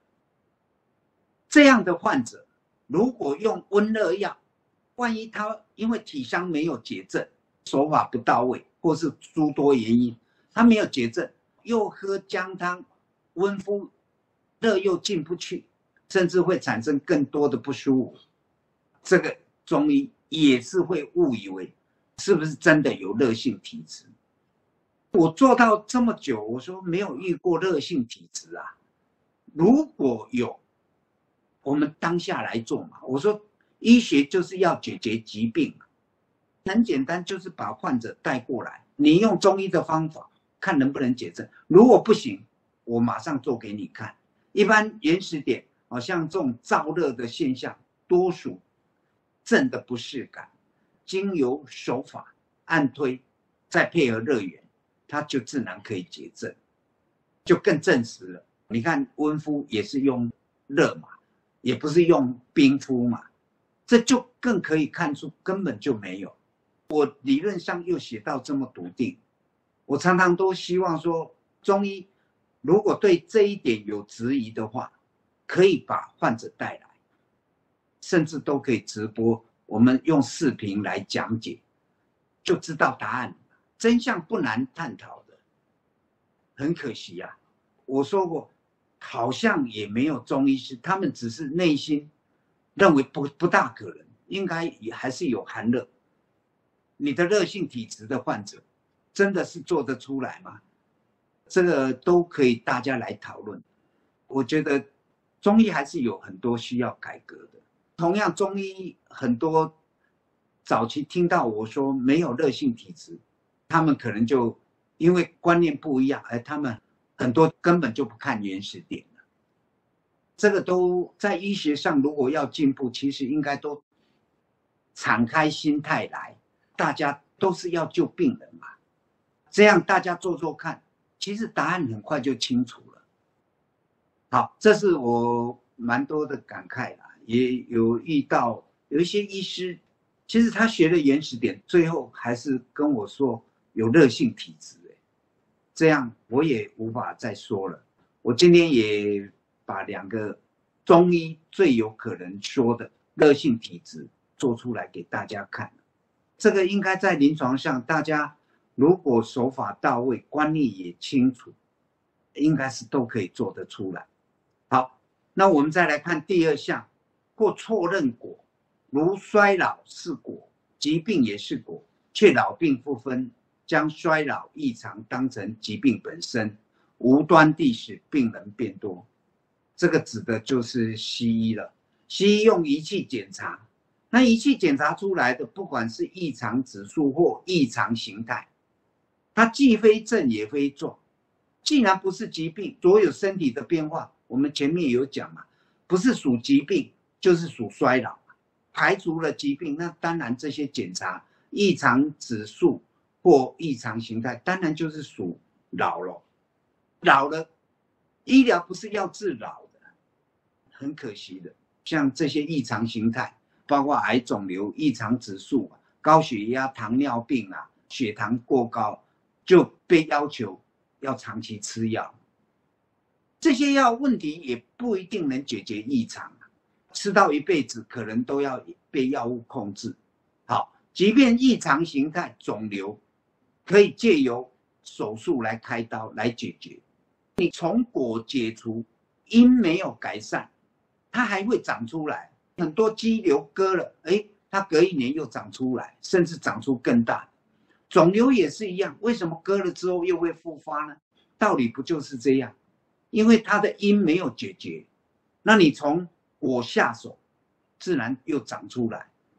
这样的患者，如果用温热药，万一他因为体伤没有解症，手法不到位，或是诸多原因，他没有解症，又喝姜汤，温敷，热又进不去，甚至会产生更多的不舒服。这个中医也是会误以为是不是真的有热性体质。我做到这么久，我说没有遇过热性体质啊。如果有，我们当下来做嘛。我说医学就是要解决疾病，很简单，就是把患者带过来，你用中医的方法看能不能解症。如果不行，我马上做给你看。一般原始点，好像这种燥热的现象，多属症的不适感，经由手法按推，再配合热源，它就自然可以解症，就更证实了。你看温敷也是用热嘛，也不是用冰敷嘛，这就更可以看出根本就没有。我理论上又写到这么笃定，我常常都希望说，中医如果对这一点有质疑的话，可以把患者带来，甚至都可以直播，我们用视频来讲解，就知道答案。真相不难探讨的，很可惜啊，我说过，好像也没有中医师，他们只是内心认为不不大可能，应该也还是有寒热。你的热性体质的患者，真的是做得出来吗？这个都可以大家来讨论。我觉得中医还是有很多需要改革的。同样，中医很多早期听到我说没有热性体质，他们可能就因为观念不一样，而他们很多根本就不看原始点了。这个都在医学上，如果要进步，其实应该都敞开心态来，大家都是要救病人嘛。这样大家做做看，其实答案很快就清楚了。好，这是我蛮多的感慨啦，也有遇到有一些医师，其实他学了原始点，最后还是跟我说有热性体质，这样我也无法再说了。我今天也把两个中医最有可能说的热性体质做出来给大家看。这个应该在临床上，大家如果手法到位，观念也清楚，应该是都可以做得出来。好，那我们再来看第二项，或错认果，如衰老是果，疾病也是果，却老病不分，将衰老异常当成疾病本身，无端地使病人变多。这个指的就是西医了。西医用仪器检查，那仪器检查出来的，不管是异常指数或异常形态，它既非症也非状。既然不是疾病，所有身体的变化，我们前面有讲嘛，不是属疾病就是属衰老。排除了疾病，那当然这些检查异常指数或异常形态，当然就是属老了。老了，医疗不是要治老的，很可惜的。像这些异常形态，包括癌肿瘤、异常指数、高血压、糖尿病啊，血糖过高，就被要求要长期吃药。这些药问题也不一定能解决异常，吃到一辈子可能都要被药物控制。好，即便异常形态肿瘤，可以借由手术来开刀来解决。你从果解除，因没有改善，它还会长出来。很多肌瘤割了，哎，它隔一年又长出来，甚至长出更大。肿瘤也是一样，为什么割了之后又会复发呢？道理不就是这样？因为它的因没有解决，那你从果下手，自然又长出来。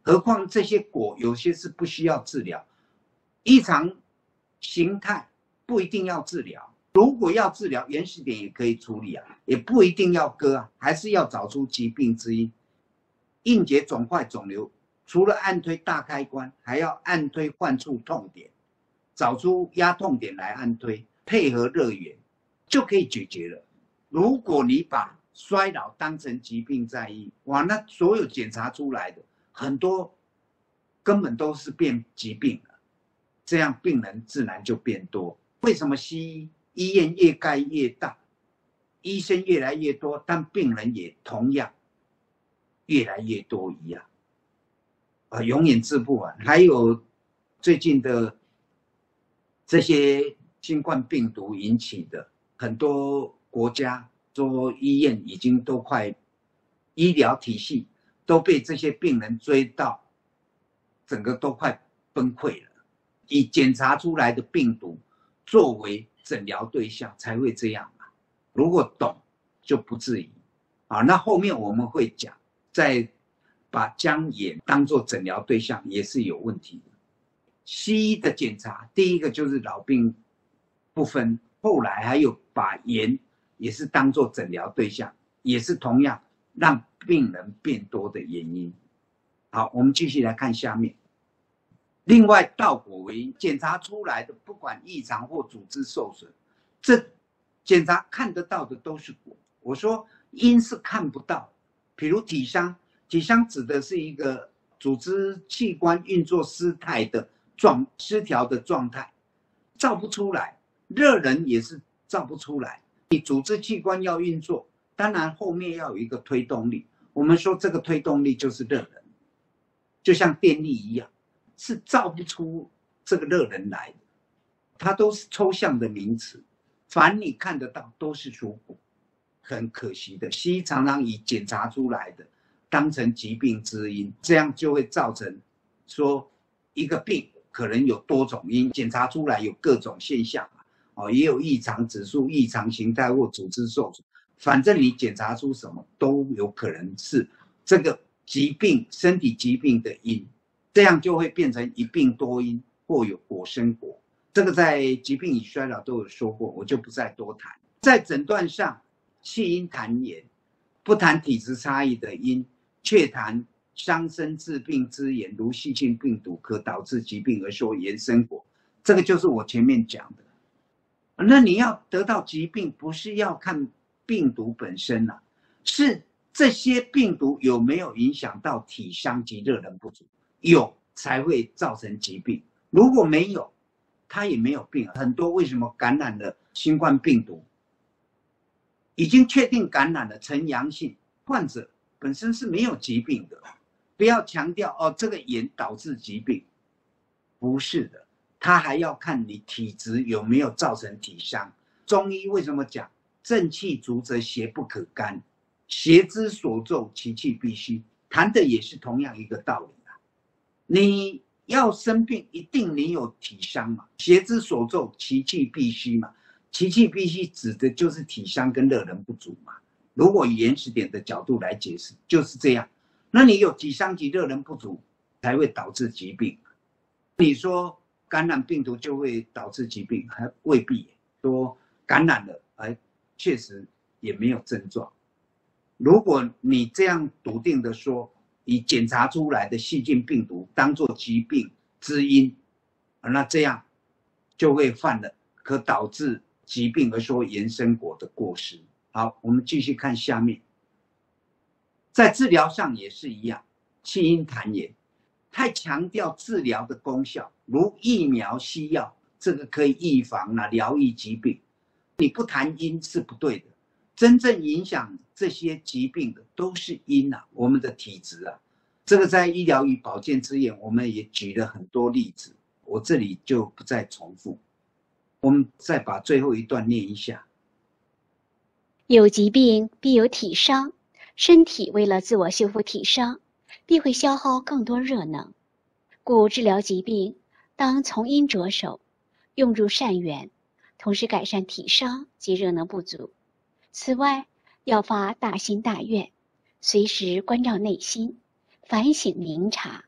何况这些果有些是不需要治疗，异常形态不一定要治疗。如果要治疗，原始点也可以处理啊，也不一定要割啊，还是要找出疾病之因。硬结肿块肿瘤，除了按推大开关，还要按推患处痛点，找出压痛点来按推，配合热源，就可以解决了。如果你把衰老当成疾病在医，哇，那所有检查出来的很多根本都是变疾病了，这样病人自然就变多。为什么西医医院越盖越大，医生越来越多，但病人也同样越来越多一样，啊，永远治不完。还有最近的这些新冠病毒引起的，很多国家说医院已经都快，医疗体系都被这些病人追到，整个都快崩溃了。以检查出来的病毒作为诊疗对象才会这样嘛，如果懂就不至于。啊，那后面我们会讲，再把将眼当作诊疗对象也是有问题的。西医的检查，第一个就是老病不分，后来还有把眼也是当作诊疗对象，也是同样让病人变多的原因。好，我们继续来看下面。另外，倒果为因，检查出来的不管异常或组织受损，这检查看得到的都是果。我说因是看不到，比如体伤，体伤指的是一个组织器官运作失态的状失调的状态，照不出来。热能也是照不出来。你组织器官要运作，当然后面要有一个推动力。我们说这个推动力就是热能，就像电力一样，是照不出这个热能来的。它都是抽象的名词，凡你看得到都是属果。很可惜的，西医常常以检查出来的当成疾病之因，这样就会造成说一个病可能有多种因，检查出来有各种现象，哦，也有异常指数、异常形态或组织受损，反正你检查出什么都有可能是这个疾病、身体疾病的因，这样就会变成一病多因或有果生果。这个在疾病与衰老都有说过，我就不再多谈。在诊断上，弃因谈言，不谈体质差异的因，却谈伤身致病之言，如细菌病毒可导致疾病而说延伸果。这个就是我前面讲的。那你要得到疾病，不是要看病毒本身啊，是这些病毒有没有影响到体伤及热能不足，有才会造成疾病。如果没有，他也没有病。很多为什么感染了新冠病毒，已经确定感染了呈阳性，患者本身是没有疾病的。不要强调哦，这个炎导致疾病，不是的，他还要看你体质有没有造成体伤。中医为什么讲正气足则邪不可干，邪之所奏，其气必虚，谈的也是同样一个道理啊。你要生病，一定你有体伤嘛，邪之所奏，其气必虚嘛。其气必虚指的就是体伤跟热能不足嘛。如果以原始点的角度来解释，就是这样。那你有体伤及热能不足，才会导致疾病。你说感染病毒就会导致疾病，还未必。说感染了，哎，确实也没有症状。如果你这样笃定的说，以检查出来的细菌病毒当作疾病之因，那这样就会犯了可导致疾病而说延伸果的过失。好，我们继续看下面。在治疗上也是一样，弃因谈言，太强调治疗的功效，如疫苗、西药，这个可以预防啊、疗愈疾病。你不谈因是不对的，真正影响这些疾病的都是因啊，我们的体质啊。这个在医疗与保健之言，我们也举了很多例子，我这里就不再重复。我们再把最后一段念一下。 有疾病必有体伤，身体为了自我修复体伤，必会消耗更多热能，故治疗疾病当从因着手，用入善缘，同时改善体伤及热能不足。此外，要发大心大愿，随时关照内心，反省明察，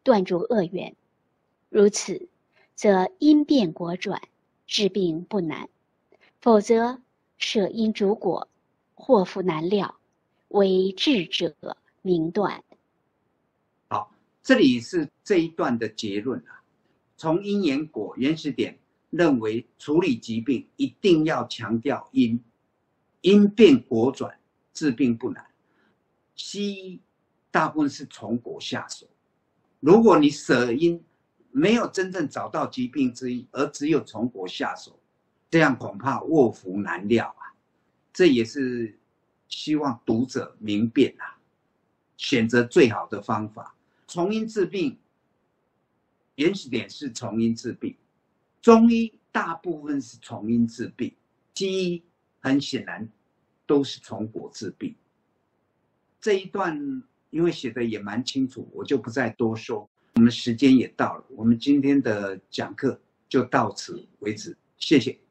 断除恶缘。如此，则因变果转，治病不难；否则，舍因主果，祸福难料，为智者明断。 好，这里是这一段的结论啊。从因缘果原始点认为，处理疾病一定要强调因，因变果转，治病不难。西医大部分是从果下手，如果你舍因，没有真正找到疾病之因，而只有从果下手，这样恐怕祸福难料啊。这也是希望读者明辨啊，选择最好的方法。从因治病，原始点是从因治病，中医大部分是从因治病，西医很显然都是从果治病。这一段因为写的也蛮清楚，我就不再多说。我们时间也到了，我们今天的讲课就到此为止，谢谢。